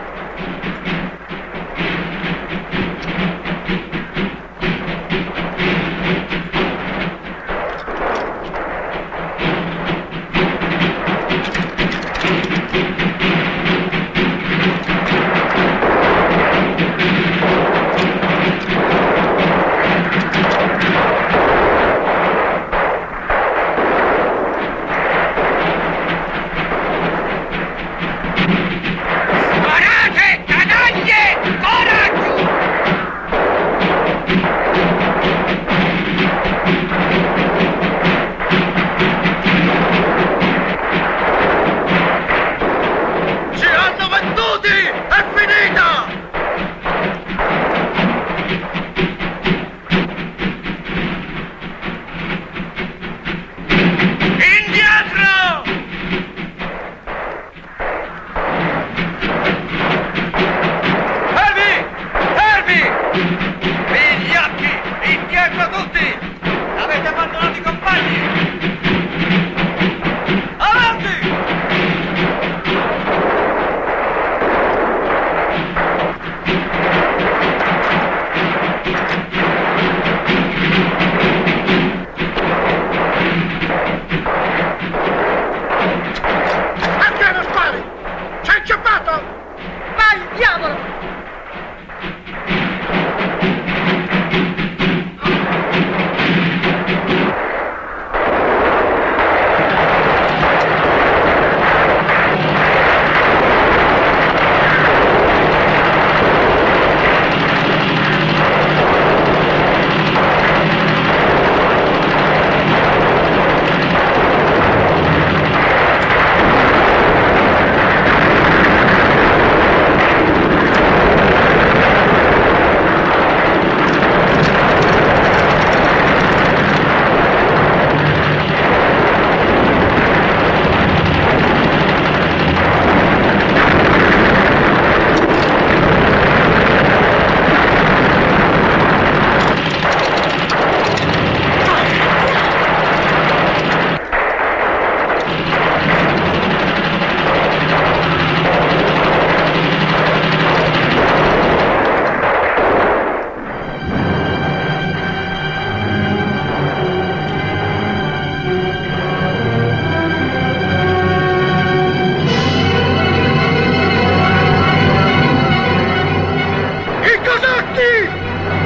Vai, diavolo! Avanti!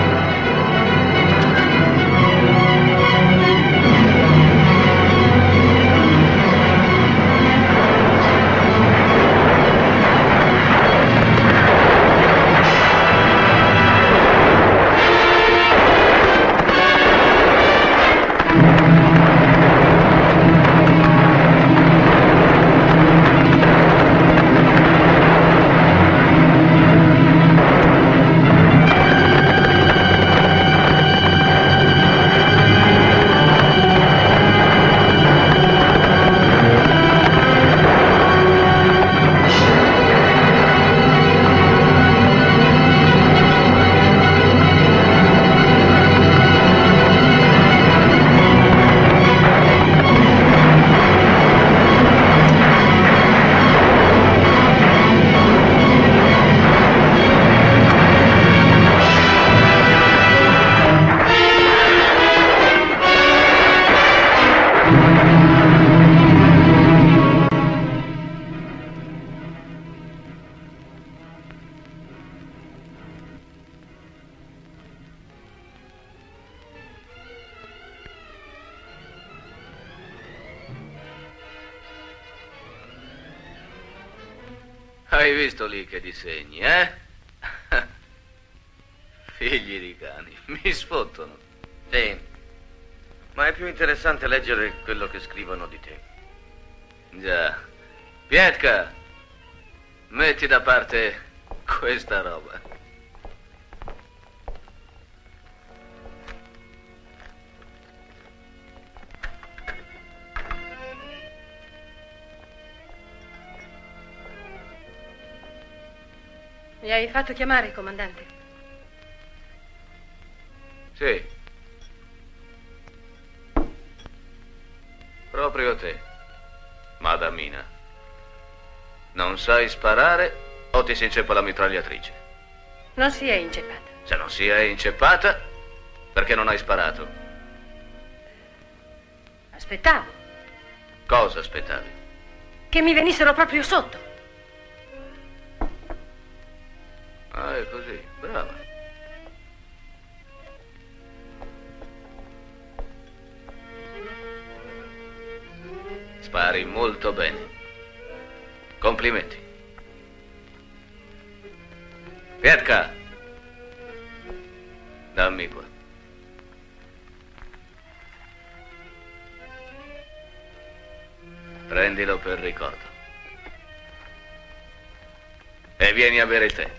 Hai visto lì che disegni, eh? Figli di cani, mi sfottono. Sì, ma è più interessante leggere quello che scrivono di te. Già. Pietka, metti da parte questa roba. Mi hai fatto chiamare, comandante? Sì. Proprio te, madamina. Non sai sparare o ti si inceppa la mitragliatrice? Non si è inceppata. Se non si è inceppata, perché non hai sparato? Aspettavo Cosa aspettavi? che mi venissero proprio sotto. Ah, è così, brava. Spari molto bene. Complimenti. Pietka, dammi qua. Prendilo per ricordo. E vieni a bere il tè.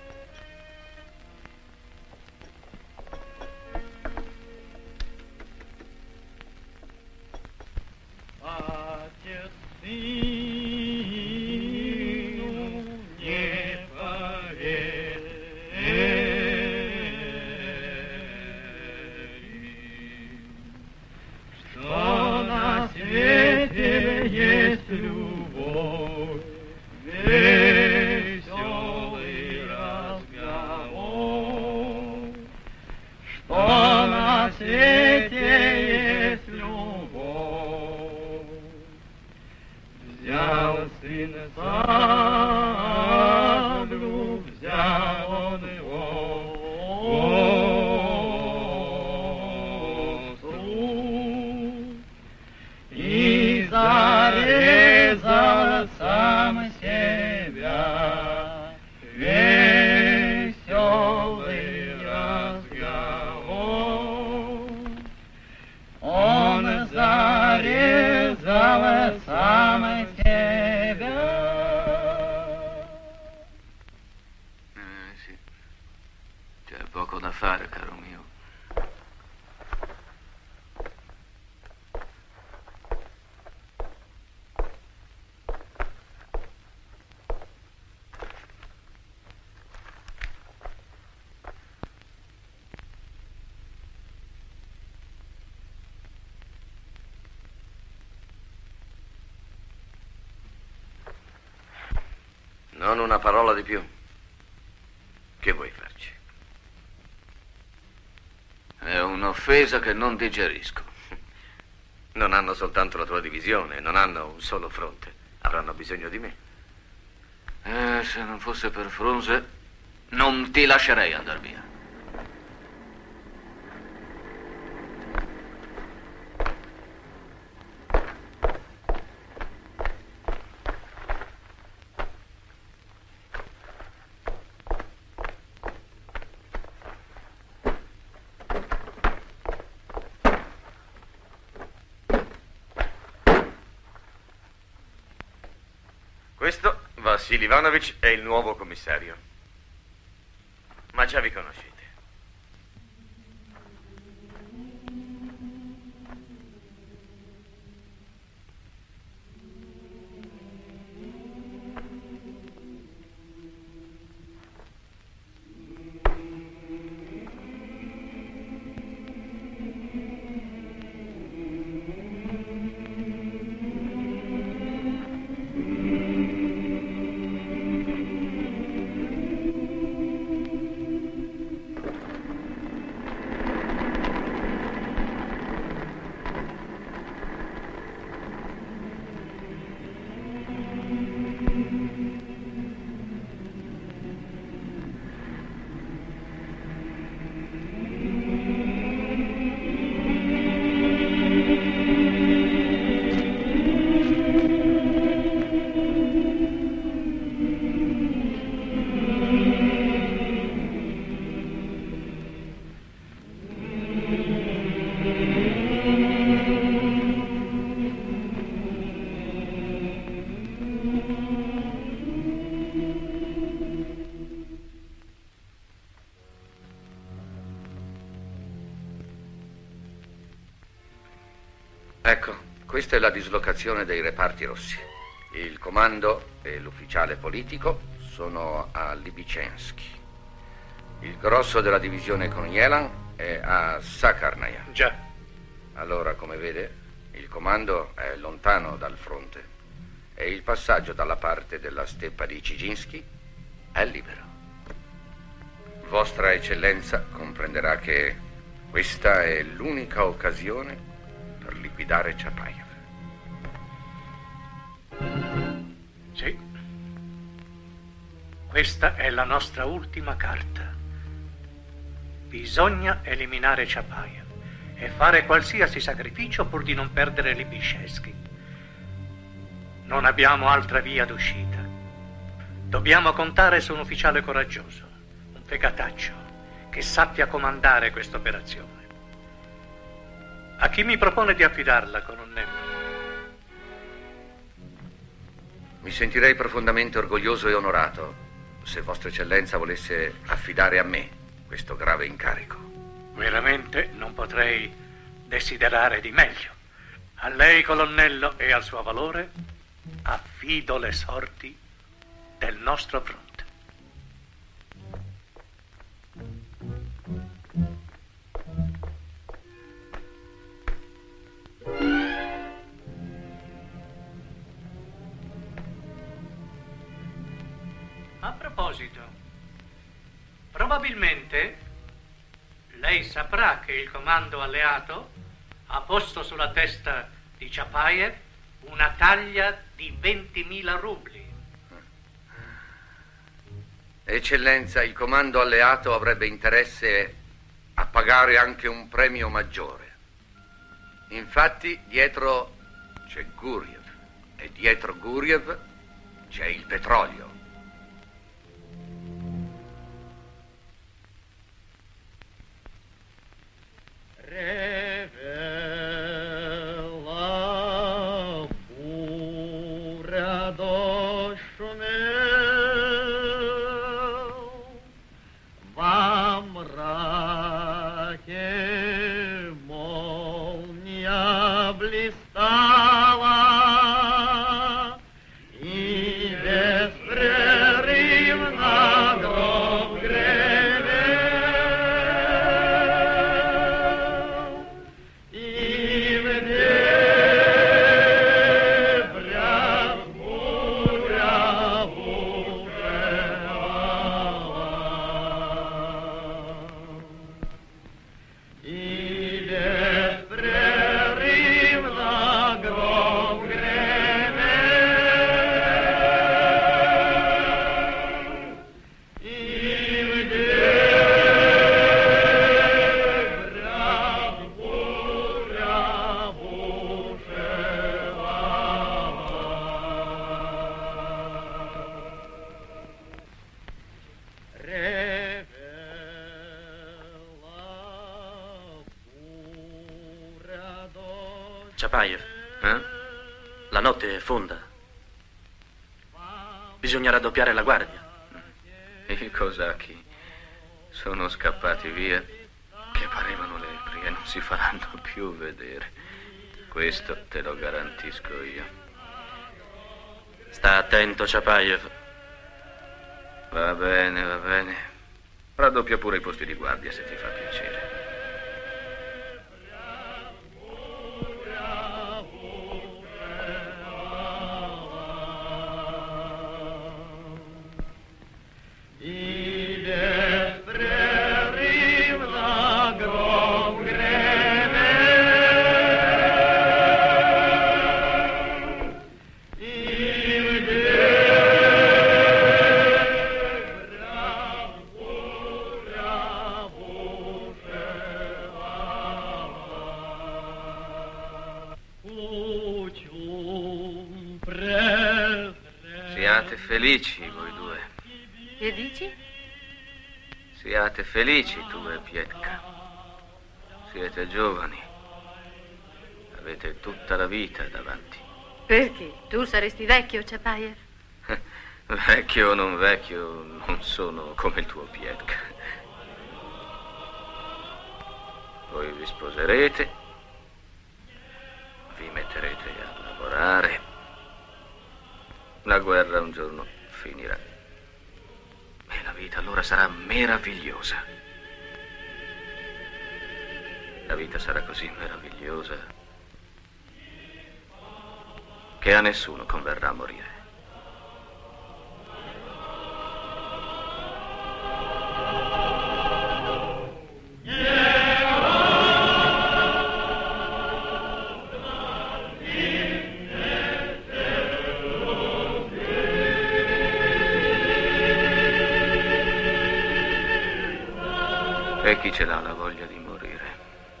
Non una parola di più. Che vuoi farci? È un'offesa che non digerisco. Non hanno soltanto la tua divisione, non hanno un solo fronte. Avranno bisogno di me. Eh, se non fosse per Frunze, non ti lascerei andare via. Questo, Vassili Ivanovic, è il nuovo commissario. Ma già vi conoscete. Ecco, questa è la dislocazione dei reparti rossi. Il comando e l'ufficiale politico sono a Libicensky. Il grosso della divisione con Yelan è a Sakarnaya. Già. Allora, come vede, il comando è lontano dal fronte e il passaggio dalla parte della steppa di Ciginsky è libero. Vostra Eccellenza comprenderà che questa è l'unica occasione per liquidare Chapayev. Sì. Questa è la nostra ultima carta. Bisogna eliminare Chapayev e fare qualsiasi sacrificio pur di non perdere Libicensky. Non abbiamo altra via d'uscita. Dobbiamo contare su un ufficiale coraggioso, un fegataccio, che sappia comandare questa operazione. A chi mi propone di affidarla, colonnello? Mi sentirei profondamente orgoglioso e onorato se Vostra Eccellenza volesse affidare a me questo grave incarico. Veramente non potrei desiderare di meglio. A lei, colonnello, e al suo valore affido le sorti del nostro fronte. A proposito, probabilmente lei saprà che il comando alleato ha posto sulla testa di Chapayev una taglia di ventimila rubli. Eccellenza, il comando alleato avrebbe interesse a pagare anche un premio maggiore. Infatti, dietro c'è Guriev e dietro Guriev c'è il petrolio. Revela pura дошумел во мраке молния блистала и беспрерывно гром гремел. И в дебрях буря бушевала. И беспрерывно гром гремел. И в дебрях буря Chapayev, eh? La notte è fonda. bisogna raddoppiare la guardia. I cosacchi sono scappati via, che parevano lepri e non si faranno più vedere. Questo te lo garantisco io. Sta attento, Chapayev. Va bene, va bene. Raddoppia pure i posti di guardia se ti fa piacere. Siate felici voi due. Che dici? Siate felici tu e Pietka. Siete giovani. Avete tutta la vita davanti. Perché? Tu saresti vecchio, Chapayev? Vecchio o non vecchio, non sono come il tuo Pietka. Voi vi sposerete, vi metterete a lavorare. La guerra un giorno finirà. E la vita allora sarà meravigliosa. La vita sarà così meravigliosa che a nessuno converrà morire. E chi ce l'ha la voglia di morire?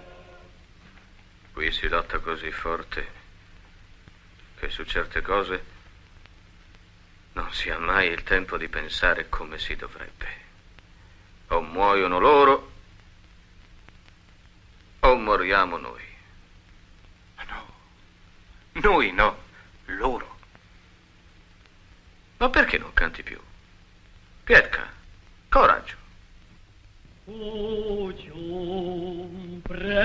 Qui si lotta così forte che su certe cose non si ha mai il tempo di pensare come si dovrebbe. O muoiono loro o moriamo noi. No, noi no, loro. Ma perché non canti più? Pietka, coraggio. Учим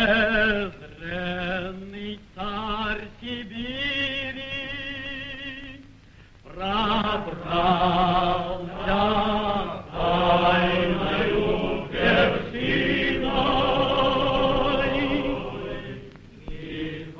презренный царь Сибири, пробрался тайною Персиной, и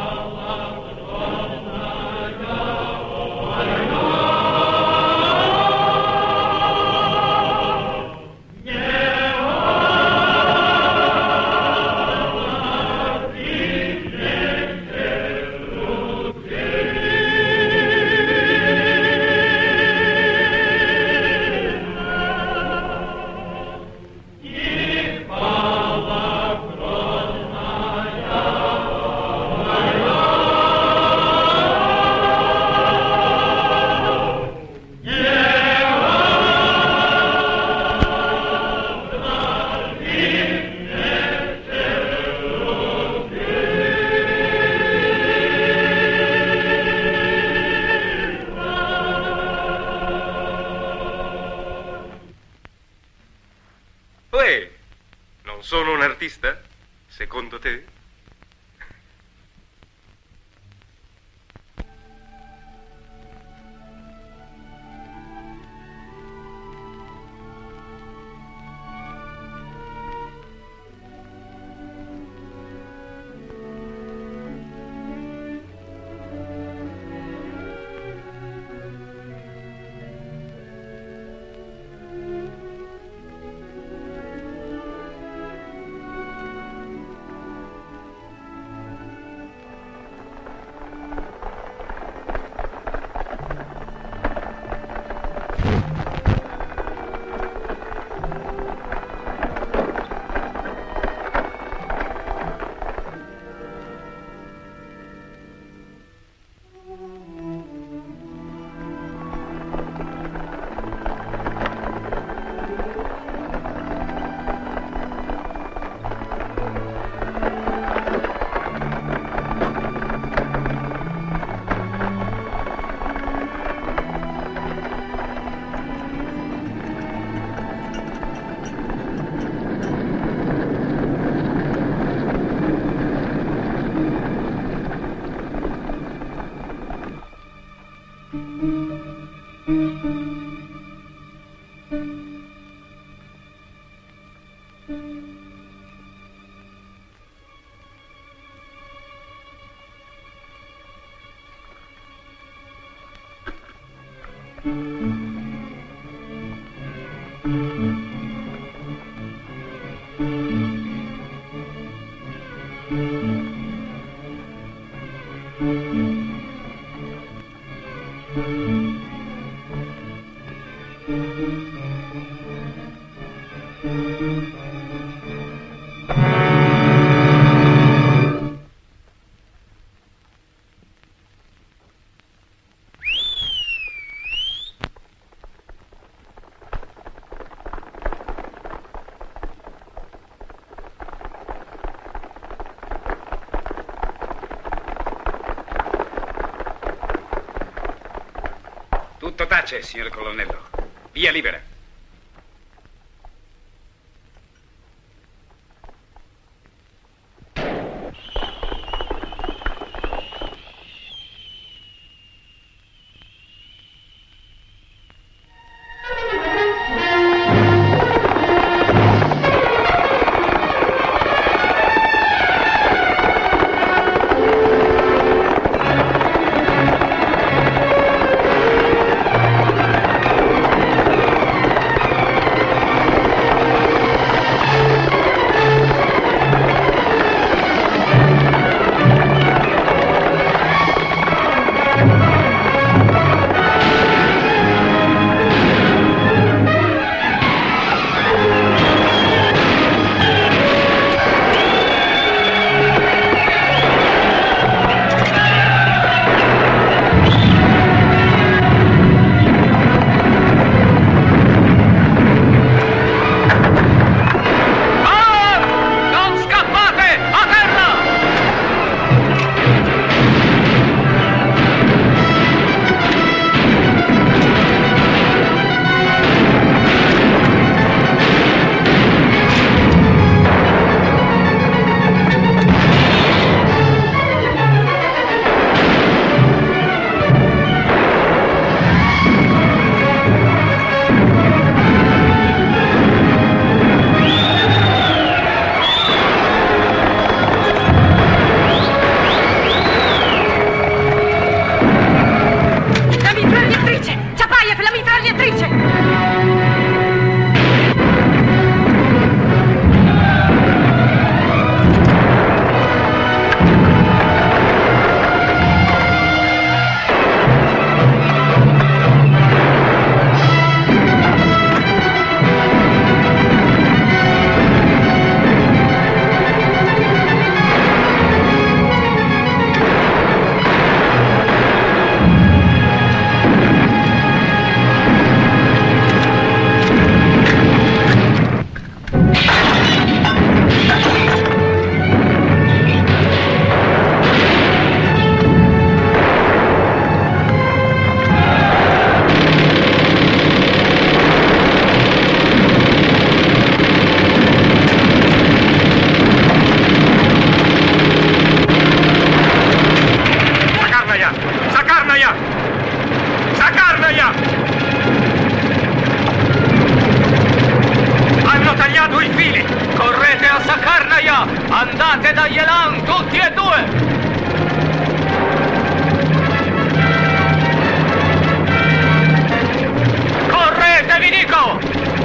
Uè, non sono un artista? Secondo te? Tutto tace, signor colonnello. Via libera. Andate da Yelan, tutti e due! Correte, vi dico!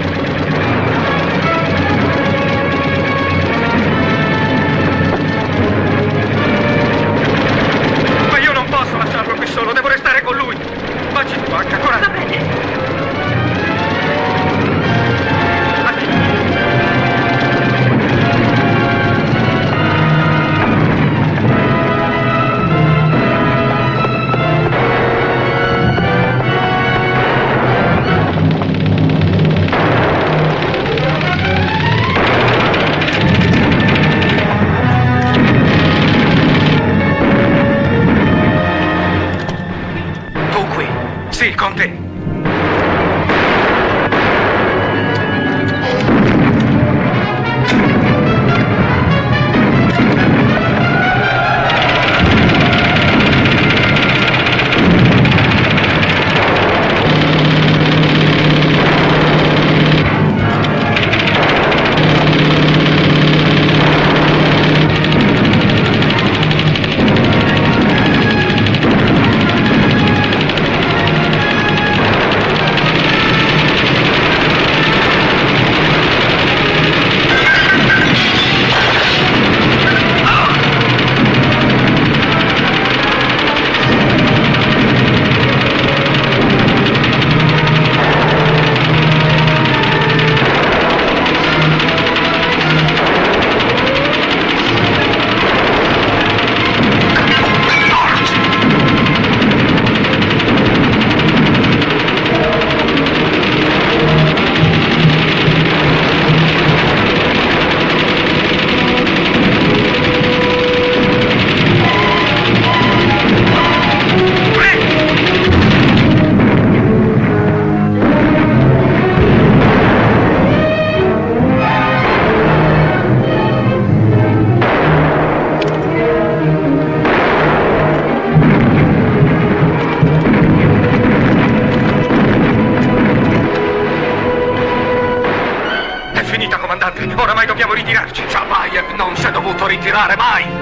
Ma io non posso lasciarlo qui solo, devo restare con lui. Facci tu, H, coraggio. Va bene. Sì, con te. ritirarci. Chapayev non si è dovuto ritirare mai.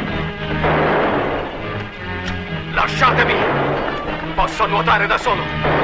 Lasciatemi! Posso nuotare da solo!